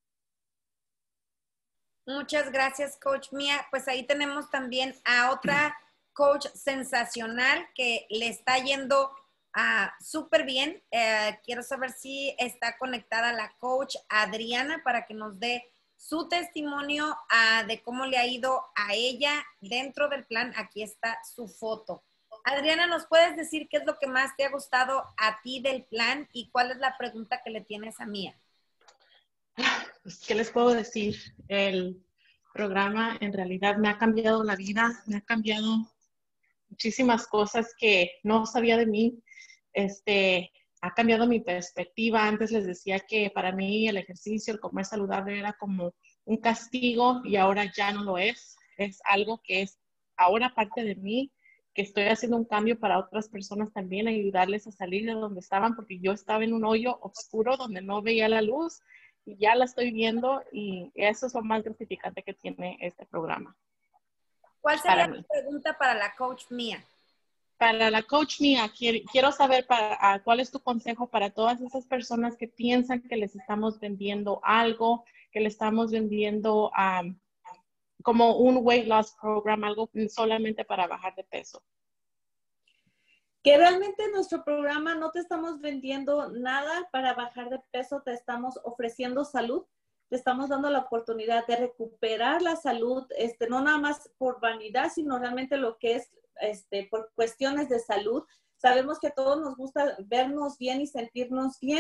Muchas gracias, coach Mía. Pues ahí tenemos también a otra coach sensacional que le está yendo uh, súper bien. Uh, quiero saber si está conectada la coach Adriana para que nos dé su testimonio uh, de cómo le ha ido a ella dentro del plan. Aquí está su foto. Adriana, ¿nos puedes decir qué es lo que más te ha gustado a ti del plan y cuál es la pregunta que le tienes a Mía? Pues, ¿qué les puedo decir? El programa en realidad me ha cambiado la vida, me ha cambiado muchísimas cosas que no sabía de mí. Este, ha cambiado mi perspectiva. Antes les decía que para mí el ejercicio, el comer saludable era como un castigo y ahora ya no lo es. Es algo que es ahora parte de mí, que estoy haciendo un cambio para otras personas también, ayudarles a salir de donde estaban, porque yo estaba en un hoyo oscuro donde no veía la luz y ya la estoy viendo y eso es lo más gratificante que tiene este programa. ¿Cuál sería la pregunta para la coach Mía? Para la coach Mía, quiero saber para, cuál es tu consejo para todas esas personas que piensan que les estamos vendiendo algo, que le estamos vendiendo um, como un weight loss program, algo solamente para bajar de peso. Que realmente en nuestro programa no te estamos vendiendo nada para bajar de peso, te estamos ofreciendo salud, te estamos dando la oportunidad de recuperar la salud, este, no nada más por vanidad, sino realmente lo que es este, por cuestiones de salud. Sabemos que a todos nos gusta vernos bien y sentirnos bien,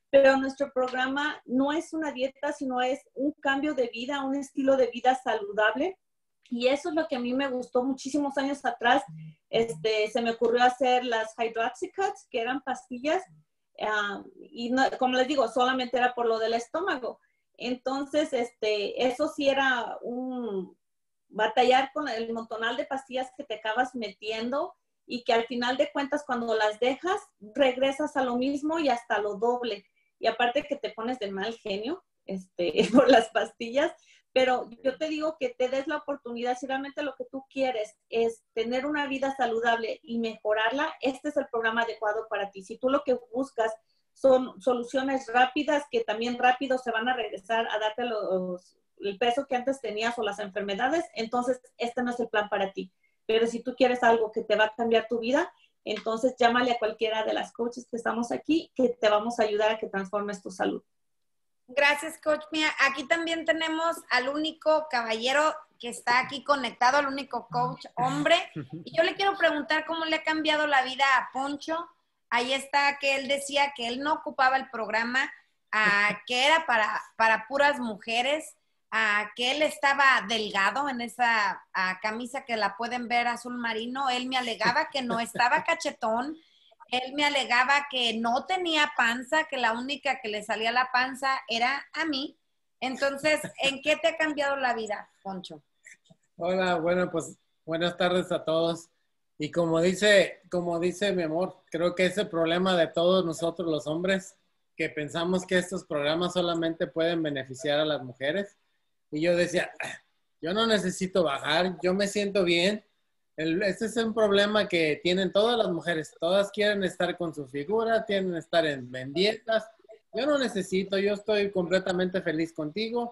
pero nuestro programa no es una dieta, sino es un cambio de vida, un estilo de vida saludable. Y eso es lo que a mí me gustó muchísimos años atrás. Este, se me ocurrió hacer las Hydroxycuts, que eran pastillas, uh, y no, como les digo, solamente era por lo del estómago. Entonces, este, eso sí era un batallar con el montonal de pastillas que te acabas metiendo y que al final de cuentas cuando las dejas, regresas a lo mismo y hasta lo doble. Y aparte que te pones de mal genio este, por las pastillas, pero yo te digo que te des la oportunidad, si realmente lo que tú quieres es tener una vida saludable y mejorarla, este es el programa adecuado para ti. Si tú lo que buscas son soluciones rápidas que también rápido se van a regresar a darte los, el peso que antes tenías o las enfermedades, entonces este no es el plan para ti. Pero si tú quieres algo que te va a cambiar tu vida, entonces llámale a cualquiera de las coaches que estamos aquí, que te vamos a ayudar a que transformes tu salud. Gracias, Coach Mía. Aquí también tenemos al único caballero que está aquí conectado, al único coach hombre. Y yo le quiero preguntar cómo le ha cambiado la vida a Poncho. Ahí está que él decía que él no ocupaba el programa, uh, que era para, para puras mujeres, uh, que él estaba delgado en esa uh, camisa que la pueden ver azul marino. Él me alegaba que no estaba cachetón. Él me alegaba que no tenía panza, que la única que le salía la panza era a mí. Entonces, ¿en qué te ha cambiado la vida, Poncho? Hola, bueno, pues buenas tardes a todos. Y como dice, como dice mi amor, creo que es el problema de todos nosotros los hombres, que pensamos que estos programas solamente pueden beneficiar a las mujeres. Y yo decía, yo no necesito bajar, yo me siento bien. El, este es un problema que tienen todas las mujeres. Todas quieren estar con su figura, quieren estar en, en dietas. Yo no necesito, yo estoy completamente feliz contigo.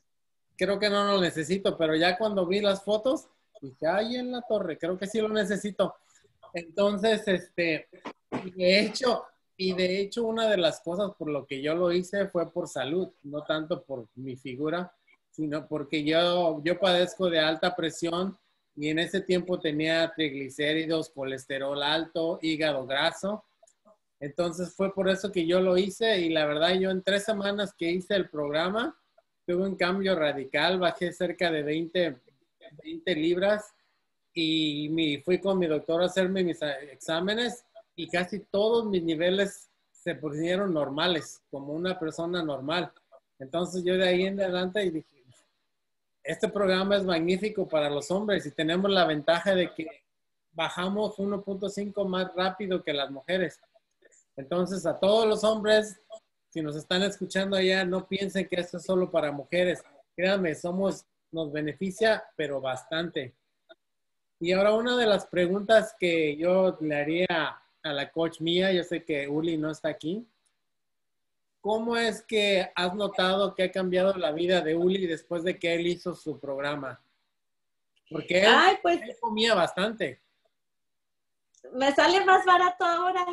Creo que no lo necesito, pero ya cuando vi las fotos, dije, ay, en la torre, creo que sí lo necesito. Entonces, este, y de hecho, y de hecho una de las cosas por lo que yo lo hice fue por salud, no tanto por mi figura, sino porque yo, yo padezco de alta presión. Y en ese tiempo tenía triglicéridos, colesterol alto, hígado graso. Entonces fue por eso que yo lo hice. Y la verdad, yo en tres semanas que hice el programa, tuve un cambio radical. Bajé cerca de veinte, veinte libras. Y mi, fui con mi doctor a hacerme mis exámenes. Y casi todos mis niveles se pusieron normales, como una persona normal. Entonces yo de ahí en adelante dije, este programa es magnífico para los hombres y tenemos la ventaja de que bajamos uno punto cinco más rápido que las mujeres. Entonces, a todos los hombres, si nos están escuchando allá, no piensen que esto es solo para mujeres. Créanme, somos, nos beneficia, pero bastante. Y ahora una de las preguntas que yo le haría a la coach Mía, yo sé que Uli no está aquí. ¿Cómo es que has notado que ha cambiado la vida de Uli después de que él hizo su programa? Porque él, Ay, pues, él comía bastante. Me sale más barato ahora.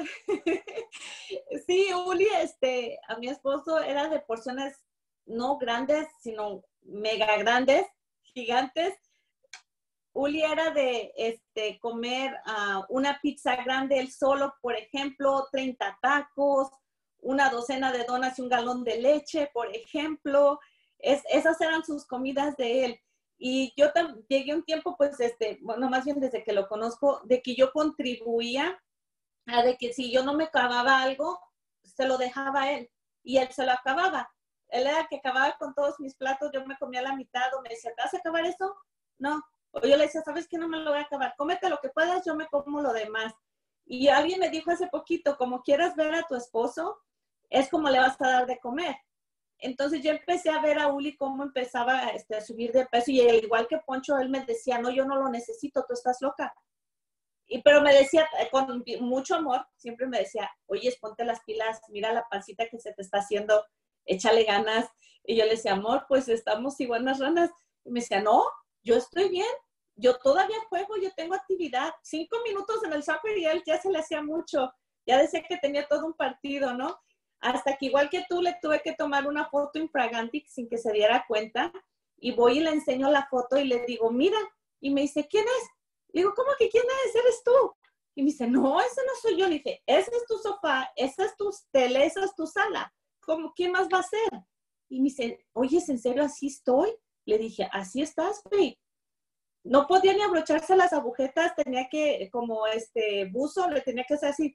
Sí, Uli, este, a mi esposo era de porciones no grandes, sino mega grandes, gigantes. Uli era de este, comer uh, una pizza grande él solo, por ejemplo, treinta tacos, una docena de donas y un galón de leche, por ejemplo. Es, esas eran sus comidas de él. Y yo llegué un tiempo, pues, este, bueno, más bien desde que lo conozco, de que yo contribuía a de que si yo no me acababa algo, se lo dejaba a él. Y él se lo acababa. Él era el que acababa con todos mis platos, yo me comía la mitad, o me decía, ¿te vas a acabar eso? No. O yo le decía, ¿sabes qué? No me lo voy a acabar. Cómete lo que puedas, yo me como lo demás. Y alguien me dijo hace poquito, como quieras ver a tu esposo, es como le vas a dar de comer. Entonces yo empecé a ver a Uli cómo empezaba este, a subir de peso y igual que Poncho, él me decía, no, yo no lo necesito, tú estás loca. Y, pero me decía, con mucho amor, siempre me decía, oye, ponte las pilas, mira la pancita que se te está haciendo, échale ganas. Y yo le decía, amor, pues estamos iguanas ranas. Y me decía, no, yo estoy bien, yo todavía juego, yo tengo actividad. Cinco minutos en el soccer y él ya se le hacía mucho. Ya decía que tenía todo un partido, ¿no? Hasta que igual que tú le tuve que tomar una foto infraganti sin que se diera cuenta y voy y le enseño la foto y le digo, mira, y me dice, ¿quién es? Le digo, ¿cómo que quién es? ¿Eres tú? Y me dice, no, ese no soy yo. Le dije, ese es tu sofá, esa es tu tele, esa es tu sala. ¿cómo, ¿quién más va a ser? Y me dice, oye, ¿es en serio así estoy? Le dije, así estás, güey. No podía ni abrocharse las agujetas, tenía que, como este buzo, le tenía que hacer así,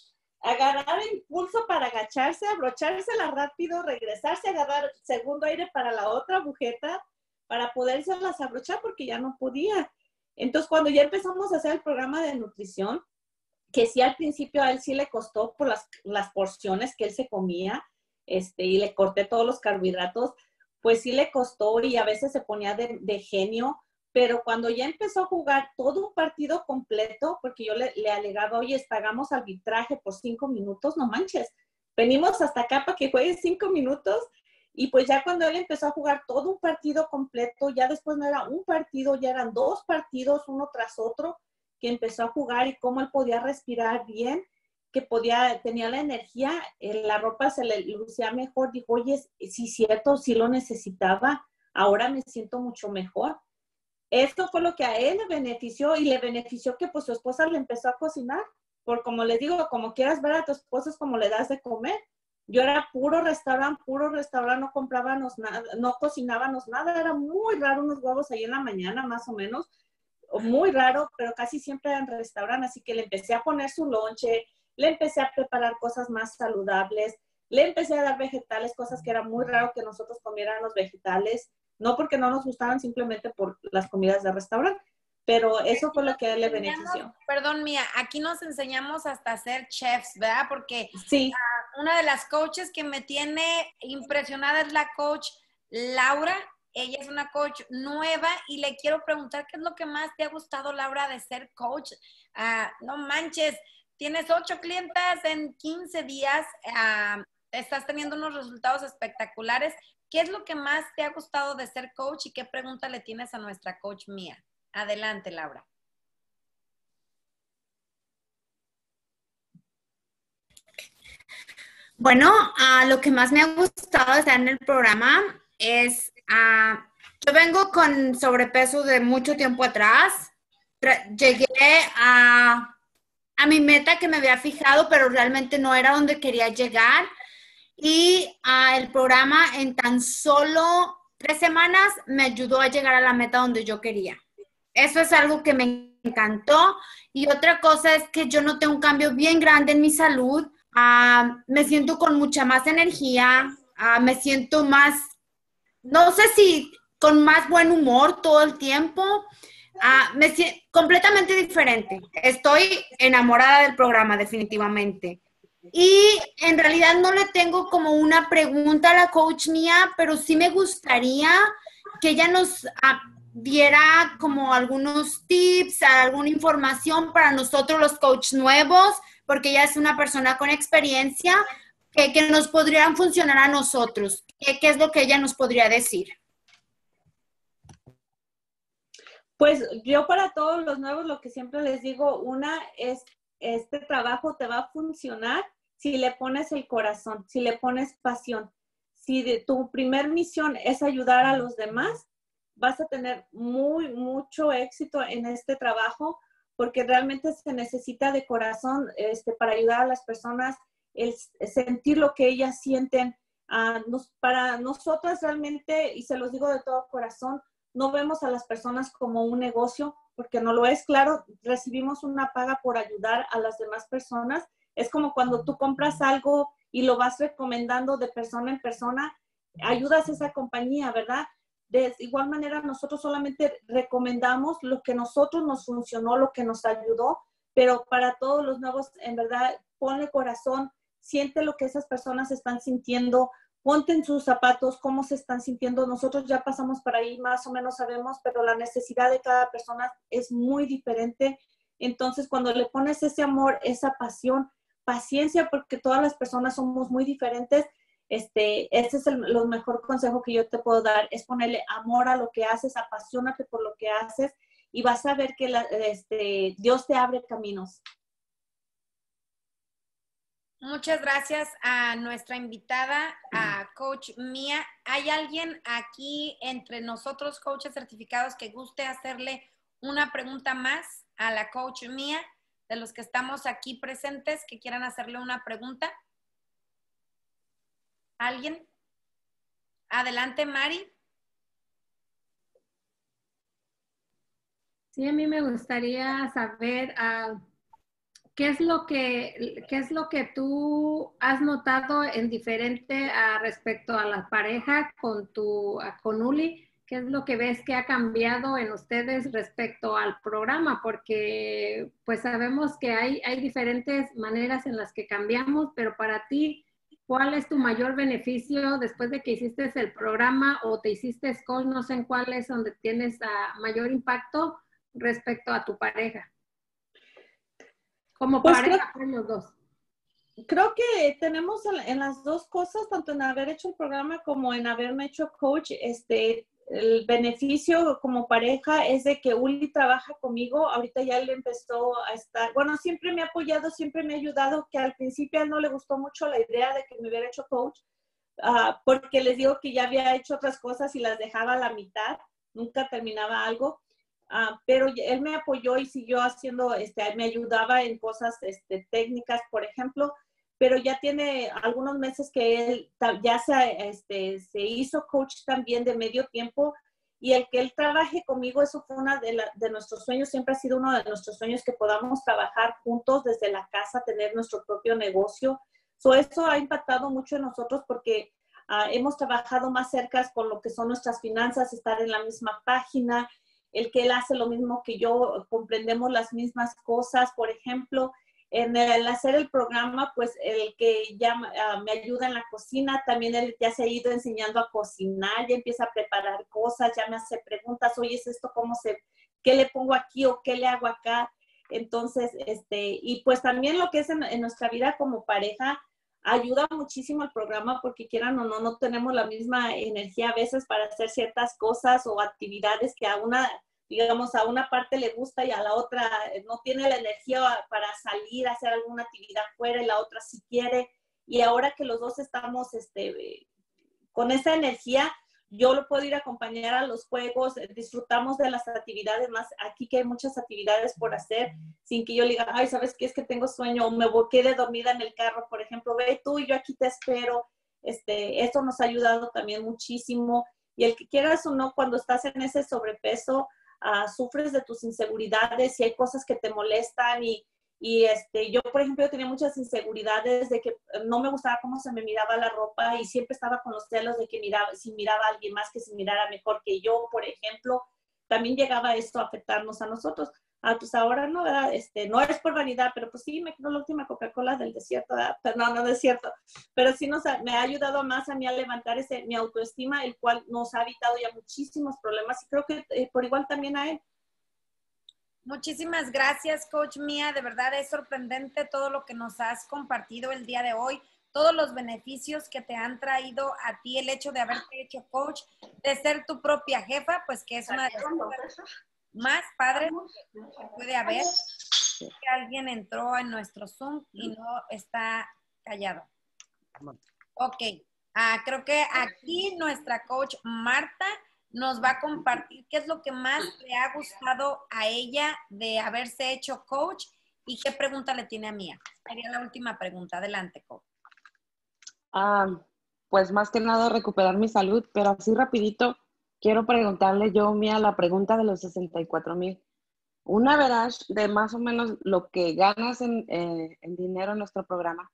agarrar impulso para agacharse, abrochársela rápido, regresarse, agarrar segundo aire para la otra agujeta, para poderse las abrochar porque ya no podía. Entonces, cuando ya empezamos a hacer el programa de nutrición, que sí al principio a él sí le costó por las, las porciones que él se comía, este, y le corté todos los carbohidratos, pues sí le costó y a veces se ponía de, de genio, pero cuando ya empezó a jugar todo un partido completo, porque yo le, le alegaba, oye, pagamos arbitraje por cinco minutos, no manches, venimos hasta acá para que juegues cinco minutos, y pues ya cuando él empezó a jugar todo un partido completo, ya después no era un partido, ya eran dos partidos, uno tras otro, que empezó a jugar y cómo él podía respirar bien, que podía, tenía la energía, la ropa se le lucía mejor, dijo, oye, sí es cierto, sí lo necesitaba, ahora me siento mucho mejor. Esto fue lo que a él le benefició y le benefició que pues su esposa le empezó a cocinar, por como les digo, como quieras ver a tu esposa es como le das de comer. Yo era puro restaurante, puro restaurante, no comprábamos nada, no cocinábamos nada, era muy raro unos huevos ahí en la mañana más o menos, muy raro, pero casi siempre en restaurante, así que le empecé a poner su lonche, le empecé a preparar cosas más saludables, le empecé a dar vegetales, cosas que era muy raro que nosotros comiéramos vegetales, no porque no nos gustaban, simplemente por las comidas de restaurante, pero eso fue lo que a él le benefició. Perdón, Mía, aquí nos enseñamos hasta ser chefs, ¿verdad? Porque sí. uh, una de las coaches que me tiene impresionada es la coach Laura. Ella es una coach nueva y le quiero preguntar qué es lo que más te ha gustado, Laura, de ser coach. Uh, no manches, tienes ocho clientas en quince días, uh, estás teniendo unos resultados espectaculares. ¿Qué es lo que más te ha gustado de ser coach y qué pregunta le tienes a nuestra coach Mía? Adelante, Laura. Bueno, uh, lo que más me ha gustado de estar en el programa es, uh, yo vengo con sobrepeso de mucho tiempo atrás. Llegué a, a mi meta que me había fijado, pero realmente no era donde quería llegar. Y uh, el programa en tan solo tres semanas me ayudó a llegar a la meta donde yo quería. Eso es algo que me encantó. Y otra cosa es que yo noté un cambio bien grande en mi salud. Uh, me siento con mucha más energía, uh, me siento más, no sé si con más buen humor todo el tiempo. Uh, me siento completamente diferente. Estoy enamorada del programa, definitivamente. Y en realidad no le tengo como una pregunta a la coach Mía, pero sí me gustaría que ella nos uh, diera como algunos tips, alguna información para nosotros los coaches nuevos, porque ella es una persona con experiencia que, que nos podrían funcionar a nosotros. ¿Qué, ¿Qué es lo que ella nos podría decir? Pues yo para todos los nuevos lo que siempre les digo, una es, este trabajo te va a funcionar si le pones el corazón, si le pones pasión. Si de, tu primer misión es ayudar a los demás, vas a tener muy, mucho éxito en este trabajo, porque realmente se necesita de corazón este, para ayudar a las personas, el sentir lo que ellas sienten. Uh, nos, para nosotras realmente, y se los digo de todo corazón, no vemos a las personas como un negocio, porque no lo es. Claro, recibimos una paga por ayudar a las demás personas. Es como cuando tú compras algo y lo vas recomendando de persona en persona, ayudas a esa compañía, ¿verdad? De igual manera, nosotros solamente recomendamos lo que a nosotros nos funcionó, lo que nos ayudó, pero para todos los nuevos, en verdad, ponle corazón, siente lo que esas personas están sintiendo, ponte en sus zapatos, cómo se están sintiendo. Nosotros ya pasamos por ahí, más o menos sabemos, pero la necesidad de cada persona es muy diferente. Entonces, cuando le pones ese amor, esa pasión, paciencia, porque todas las personas somos muy diferentes, Este, ese es el, el mejor consejo que yo te puedo dar, es ponerle amor a lo que haces, apasionate por lo que haces y vas a ver que la, este, Dios te abre caminos. Muchas gracias a nuestra invitada, a Coach Mía. ¿Hay alguien aquí entre nosotros, coaches certificados, que guste hacerle una pregunta más a la Coach Mía? De los que estamos aquí presentes, que quieran hacerle una pregunta. ¿Alguien? Adelante, Mari. Sí, a mí me gustaría saber uh, qué es lo que qué es lo que tú has notado en diferente uh, respecto a la pareja con tu uh, con Uli. ¿Qué es lo que ves que ha cambiado en ustedes respecto al programa? Porque pues sabemos que hay, hay diferentes maneras en las que cambiamos, pero para ti, ¿cuál es tu mayor beneficio después de que hiciste el programa o te hiciste coach? No sé en cuál es donde tienes uh, mayor impacto respecto a tu pareja. Como Pues pareja, creo, con los dos. Creo que tenemos en, en las dos cosas, tanto en haber hecho el programa como en haberme hecho coach, este, el beneficio como pareja es de que Uli trabaja conmigo. Ahorita ya él empezó a estar, bueno, siempre me ha apoyado, siempre me ha ayudado, que al principio a él no le gustó mucho la idea de que me hubiera hecho coach, uh, porque les digo que ya había hecho otras cosas y las dejaba a la mitad, nunca terminaba algo. Uh, pero él me apoyó y siguió haciendo, este, me ayudaba en cosas este, técnicas, por ejemplo, pero ya tiene algunos meses que él ya se, este, se hizo coach también de medio tiempo, y el que él trabaje conmigo, eso fue uno de, de nuestros sueños, siempre ha sido uno de nuestros sueños, que podamos trabajar juntos desde la casa, tener nuestro propio negocio. So, eso ha impactado mucho en nosotros porque uh, hemos trabajado más cerca con lo que son nuestras finanzas, estar en la misma página. El que él hace lo mismo que yo, comprendemos las mismas cosas. Por ejemplo, en el hacer el programa, pues el que ya uh, me ayuda en la cocina, también él ya se ha ido enseñando a cocinar, ya empieza a preparar cosas, ya me hace preguntas, oye, ¿es esto cómo se, qué le pongo aquí o qué le hago acá? Entonces, este, y pues también lo que es en, en nuestra vida como pareja, ayuda muchísimo el programa, porque quieran o no, no tenemos la misma energía a veces para hacer ciertas cosas o actividades que a una, digamos, a una parte le gusta y a la otra no tiene la energía para salir a hacer alguna actividad fuera, y la otra sí quiere. Y ahora que los dos estamos este, con esa energía, yo lo puedo ir a acompañar a los juegos, disfrutamos de las actividades más, aquí que hay muchas actividades por hacer, sin que yo le diga, ay, ¿sabes qué? Es que tengo sueño, o me quedé dormida en el carro, por ejemplo, ve tú y yo aquí te espero. Este, esto nos ha ayudado también muchísimo. Y el que quieras o no, cuando estás en ese sobrepeso, uh, sufres de tus inseguridades, y hay cosas que te molestan, y Y este, yo, por ejemplo, tenía muchas inseguridades de que no me gustaba cómo se me miraba la ropa, y siempre estaba con los celos de que miraba, si miraba a alguien más que se mirara mejor que yo, por ejemplo. También llegaba esto a afectarnos a nosotros. Ah, pues ahora no, ¿verdad? Este, no es por vanidad, pero pues sí, me quedó la última Coca-Cola del desierto, ¿verdad? Pero no, no desierto. Pero sí nos ha, me ha ayudado más a mí a levantar ese, mi autoestima, el cual nos ha evitado ya muchísimos problemas, y creo que eh, por igual también a él. Muchísimas gracias, Coach Mía. De verdad es sorprendente todo lo que nos has compartido el día de hoy, todos los beneficios que te han traído a ti el hecho de haberte hecho coach, de ser tu propia jefa, pues que es una de las cosas más padres que puede haber. Que alguien entró en nuestro Zoom y no está callado. Ok, uh, creo que aquí nuestra coach Marta nos va a compartir qué es lo que más le ha gustado a ella de haberse hecho coach y qué pregunta le tiene a Mía. Sería la última pregunta. Adelante, coach. Ah, pues más que nada recuperar mi salud, pero así rapidito quiero preguntarle yo, Mía, la pregunta de los sesenta y cuatro mil. Un average de más o menos lo que ganas en, eh, en dinero en nuestro programa.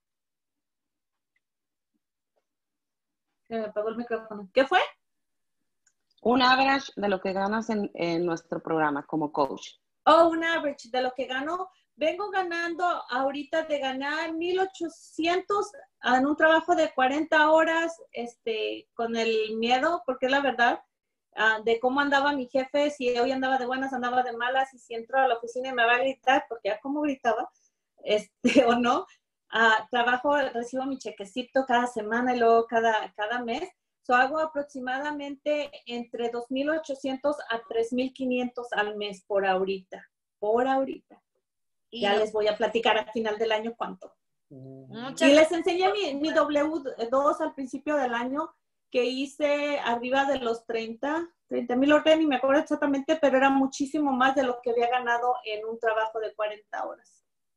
Se me apagó el micrófono. ¿Qué fue? Un average de lo que ganas en, en nuestro programa como coach. Oh, un average de lo que gano. Vengo ganando ahorita de ganar mil ochocientos en un trabajo de cuarenta horas, este, con el miedo, porque es la verdad, uh, de cómo andaba mi jefe, si hoy andaba de buenas, andaba de malas, y si entro a la oficina y me va a gritar, porque ya como gritaba, este, o no. Uh, trabajo, recibo mi chequecito cada semana y luego cada, cada mes. So, hago aproximadamente entre dos mil ochocientos a tres mil quinientos al mes por ahorita. Por ahorita. Y ya les voy a platicar al final del año cuánto. Y les enseñé mi, mi doble u dos al principio del año, que hice arriba de los treinta mil orden, y me acuerdo exactamente, pero era muchísimo más de lo que había ganado en un trabajo de cuarenta horas.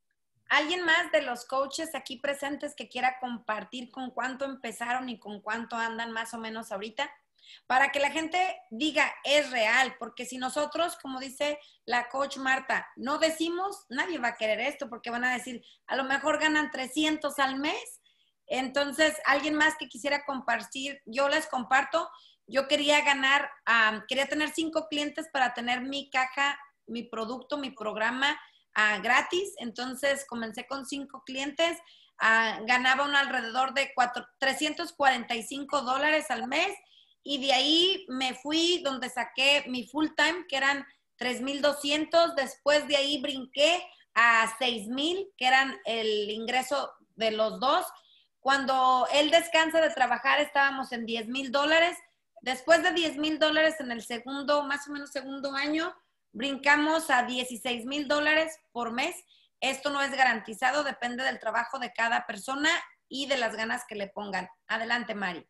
¿Alguien más de los coaches aquí presentes que quiera compartir con cuánto empezaron y con cuánto andan más o menos ahorita? Para que la gente diga, es real, porque si nosotros, como dice la coach Marta, no decimos, nadie va a querer esto, porque van a decir, a lo mejor ganan trescientos al mes. Entonces, alguien más que quisiera compartir, yo les comparto, yo quería ganar, um, quería tener cinco clientes para tener mi caja, mi producto, mi programa uh, gratis. Entonces, comencé con cinco clientes, uh, ganaba un alrededor de cuatro, trescientos cuarenta y cinco dólares al mes. Y de ahí me fui donde saqué mi full time, que eran tres mil doscientos. Después de ahí brinqué a seis mil, que eran el ingreso de los dos. Cuando él descansa de trabajar, estábamos en diez mil dólares. Después de diez mil dólares en el segundo, más o menos segundo año, brincamos a dieciséis mil dólares por mes. Esto no es garantizado, depende del trabajo de cada persona y de las ganas que le pongan. Adelante, Mari.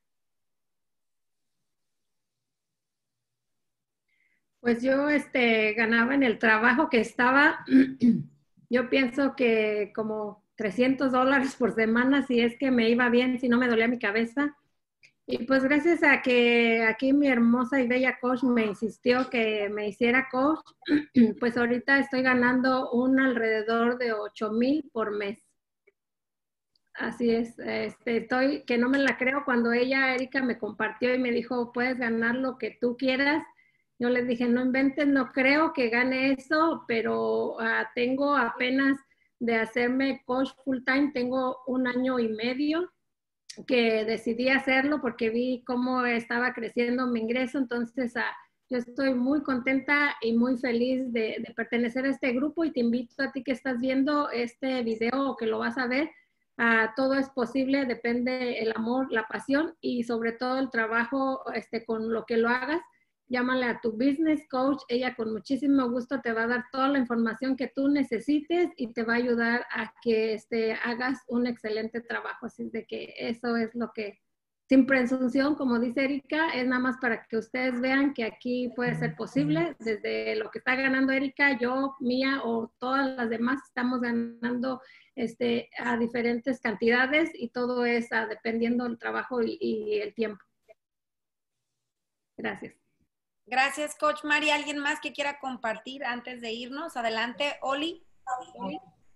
Pues yo este, ganaba en el trabajo que estaba, yo pienso que como trescientos dólares por semana, si es que me iba bien, si no me dolía mi cabeza. Y pues gracias a que aquí mi hermosa y bella coach me insistió que me hiciera coach, pues ahorita estoy ganando un alrededor de ocho mil por mes. Así es, este, estoy, que no me la creo cuando ella, Erika, me compartió y me dijo, puedes ganar lo que tú quieras. Yo les dije, no inventes, no creo que gane eso, pero uh, tengo apenas de hacerme coach full time, tengo un año y medio que decidí hacerlo porque vi cómo estaba creciendo mi ingreso. Entonces, uh, yo estoy muy contenta y muy feliz de, de pertenecer a este grupo y te invito a ti que estás viendo este video o que lo vas a ver. Uh, todo es posible, depende el amor, la pasión y sobre todo el trabajo este, con lo que lo hagas. Llámale a tu business coach, ella con muchísimo gusto te va a dar toda la información que tú necesites y te va a ayudar a que este, hagas un excelente trabajo. Así de que eso es lo que, sin presunción, como dice Erika, es nada más para que ustedes vean que aquí puede ser posible. Desde lo que está ganando Erika, yo, Mía o todas las demás estamos ganando este, a diferentes cantidades y todo es a, dependiendo del trabajo y, y el tiempo. Gracias. Gracias, Coach Mari. ¿Alguien más que quiera compartir antes de irnos? Adelante, Oli. Oli.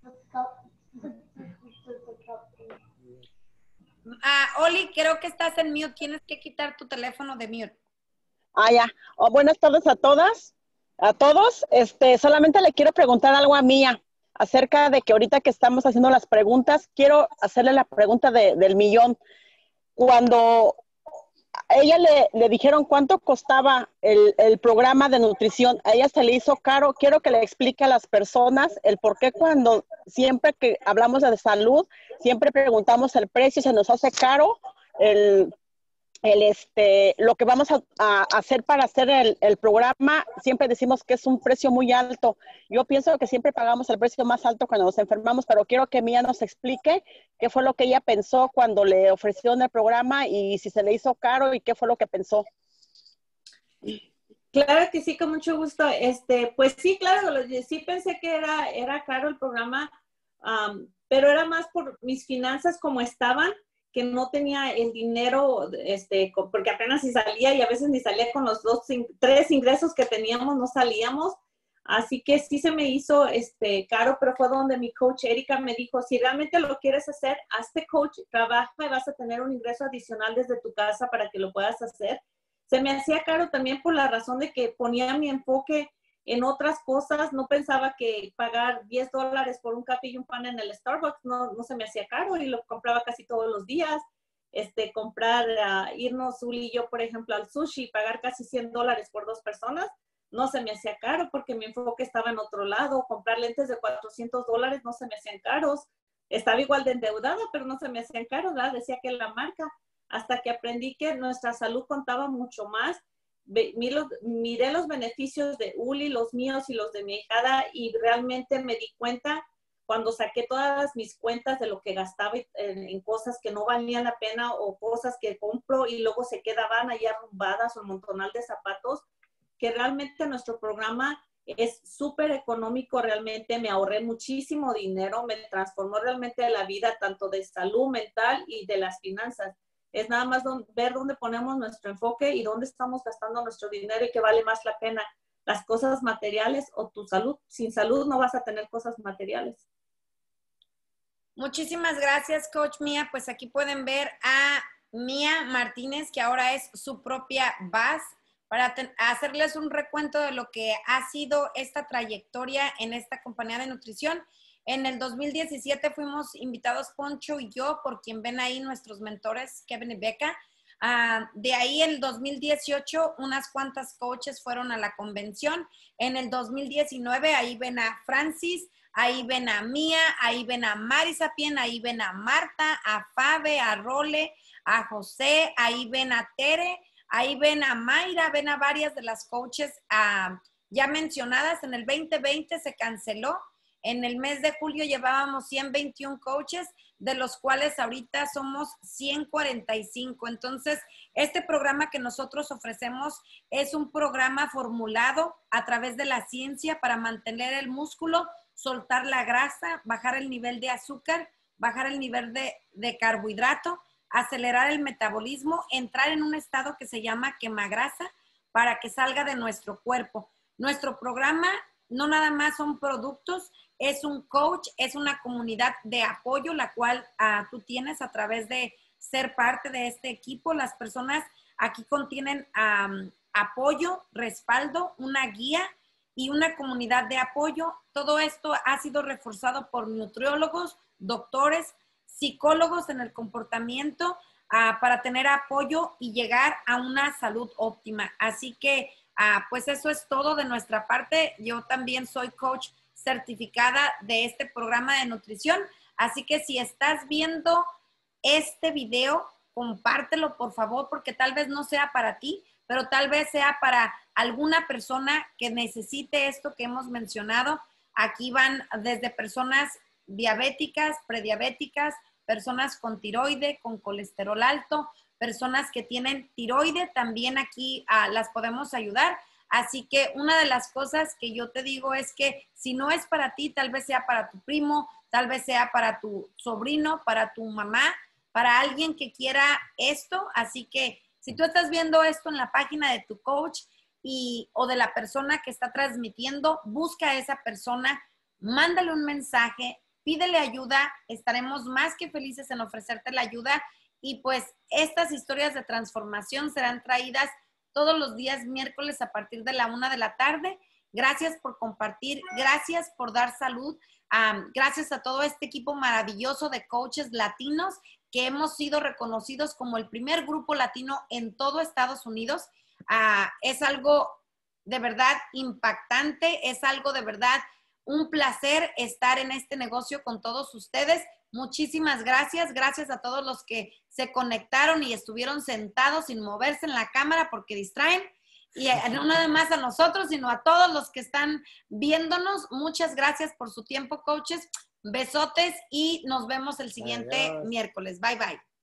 Ah, Oli, creo que estás en mute. Tienes que quitar tu teléfono de mute. Ah, ya. Oh, buenas tardes a todas, a todos. Este, solamente le quiero preguntar algo a Mía acerca de que ahorita que estamos haciendo las preguntas, quiero hacerle la pregunta de, del millón. Cuando a ella le, le dijeron cuánto costaba el, el programa de nutrición, a ella se le hizo caro. Quiero que le explique a las personas el por qué cuando siempre que hablamos de salud, siempre preguntamos el precio, se nos hace caro el, el este, lo que vamos a, a hacer para hacer el, el programa. Siempre decimos que es un precio muy alto. Yo pienso que siempre pagamos el precio más alto cuando nos enfermamos, pero quiero que Mía nos explique qué fue lo que ella pensó cuando le ofrecieron el programa y si se le hizo caro y qué fue lo que pensó. Claro que sí, con mucho gusto. Este, pues sí, claro, sí pensé que era, era caro el programa, um, pero era más por mis finanzas como estaban, que no tenía el dinero, este, porque apenas si salía y a veces ni salía con los dos, tres ingresos que teníamos, no salíamos. Así que sí se me hizo este, caro, pero fue donde mi coach Erika me dijo, si realmente lo quieres hacer, hazte coach, trabaja y vas a tener un ingreso adicional desde tu casa para que lo puedas hacer. Se me hacía caro también por la razón de que ponía mi enfoque en otras cosas. No pensaba que pagar diez dólares por un café y un pan en el Starbucks no, no se me hacía caro y lo compraba casi todos los días. Este, comprar, uh, irnos Uli y yo, por ejemplo, al sushi y pagar casi cien dólares por dos personas, no se me hacía caro porque mi enfoque estaba en otro lado. Comprar lentes de cuatrocientos dólares no se me hacían caros. Estaba igual de endeudada, pero no se me hacían caros, ¿verdad? Decía que la marca. Hasta que aprendí que nuestra salud contaba mucho más. Miré los beneficios de Uli, los míos y los de mi hijada, y realmente me di cuenta cuando saqué todas mis cuentas de lo que gastaba en, en cosas que no valían la pena o cosas que compro y luego se quedaban ahí arrumbadas o un montonal de zapatos, que realmente nuestro programa Es súper económico realmente, me ahorré muchísimo dinero, me transformó realmente la vida tanto de salud mental y de las finanzas. Es nada más don, ver dónde ponemos nuestro enfoque y dónde estamos gastando nuestro dinero y qué vale más la pena, las cosas materiales o tu salud. Sin salud no vas a tener cosas materiales. Muchísimas gracias, Coach Mía. Pues aquí pueden ver a Mía Martínez, que ahora es su propia V A S, para hacerles un recuento de lo que ha sido esta trayectoria en esta compañía de nutrición. En el dos mil diecisiete fuimos invitados Poncho y yo, por quien ven ahí nuestros mentores, Kevin y Becca. Uh, de ahí en el dos mil dieciocho unas cuantas coaches fueron a la convención. En el dos mil diecinueve ahí ven a Francis, ahí ven a Mía, ahí ven a Mari Sapien, ahí ven a Marta, a Fabe, a Role, a José, ahí ven a Tere, ahí ven a Mayra, ven a varias de las coaches uh, ya mencionadas. En el veinte veinte se canceló. En el mes de julio llevábamos ciento veintiún coaches, de los cuales ahorita somos ciento cuarenta y cinco. Entonces, este programa que nosotros ofrecemos es un programa formulado a través de la ciencia para mantener el músculo, soltar la grasa, bajar el nivel de azúcar, bajar el nivel de, de carbohidrato, acelerar el metabolismo, entrar en un estado que se llama quemagrasa para que salga de nuestro cuerpo. Nuestro programa no nada más son productos, es un coach, es una comunidad de apoyo, la cual uh, tú tienes a través de ser parte de este equipo. Las personas aquí contienen um, apoyo, respaldo, una guía y una comunidad de apoyo. Todo esto ha sido reforzado por nutriólogos, doctores, psicólogos en el comportamiento uh, para tener apoyo y llegar a una salud óptima. Así que, uh, pues eso es todo de nuestra parte. Yo también soy coach certificada de este programa de nutrición. Así que si estás viendo este video, compártelo por favor, porque tal vez no sea para ti, pero tal vez sea para alguna persona que necesite esto que hemos mencionado. Aquí van desde personas diabéticas, prediabéticas, personas con tiroide, con colesterol alto, personas que tienen tiroide, también aquí uh, las podemos ayudar. Así que una de las cosas que yo te digo es que si no es para ti, tal vez sea para tu primo, tal vez sea para tu sobrino, para tu mamá, para alguien que quiera esto. Así que si tú estás viendo esto en la página de tu coach y, o de la persona que está transmitiendo, busca a esa persona, mándale un mensaje, pídele ayuda, estaremos más que felices en ofrecerte la ayuda. Y pues estas historias de transformación serán traídas todos los días miércoles a partir de la una de la tarde. Gracias por compartir, gracias por dar salud, um, gracias a todo este equipo maravilloso de coaches latinos que hemos sido reconocidos como el primer grupo latino en todo Estados Unidos. Uh, es algo de verdad impactante, es algo de verdad un placer estar en este negocio con todos ustedes. Muchísimas gracias. Gracias a todos los que se conectaron y estuvieron sentados sin moverse en la cámara porque distraen. Y no nada más a nosotros, sino a todos los que están viéndonos. Muchas gracias por su tiempo, coaches. Besotes y nos vemos el siguiente Adiós. miércoles. Bye, bye.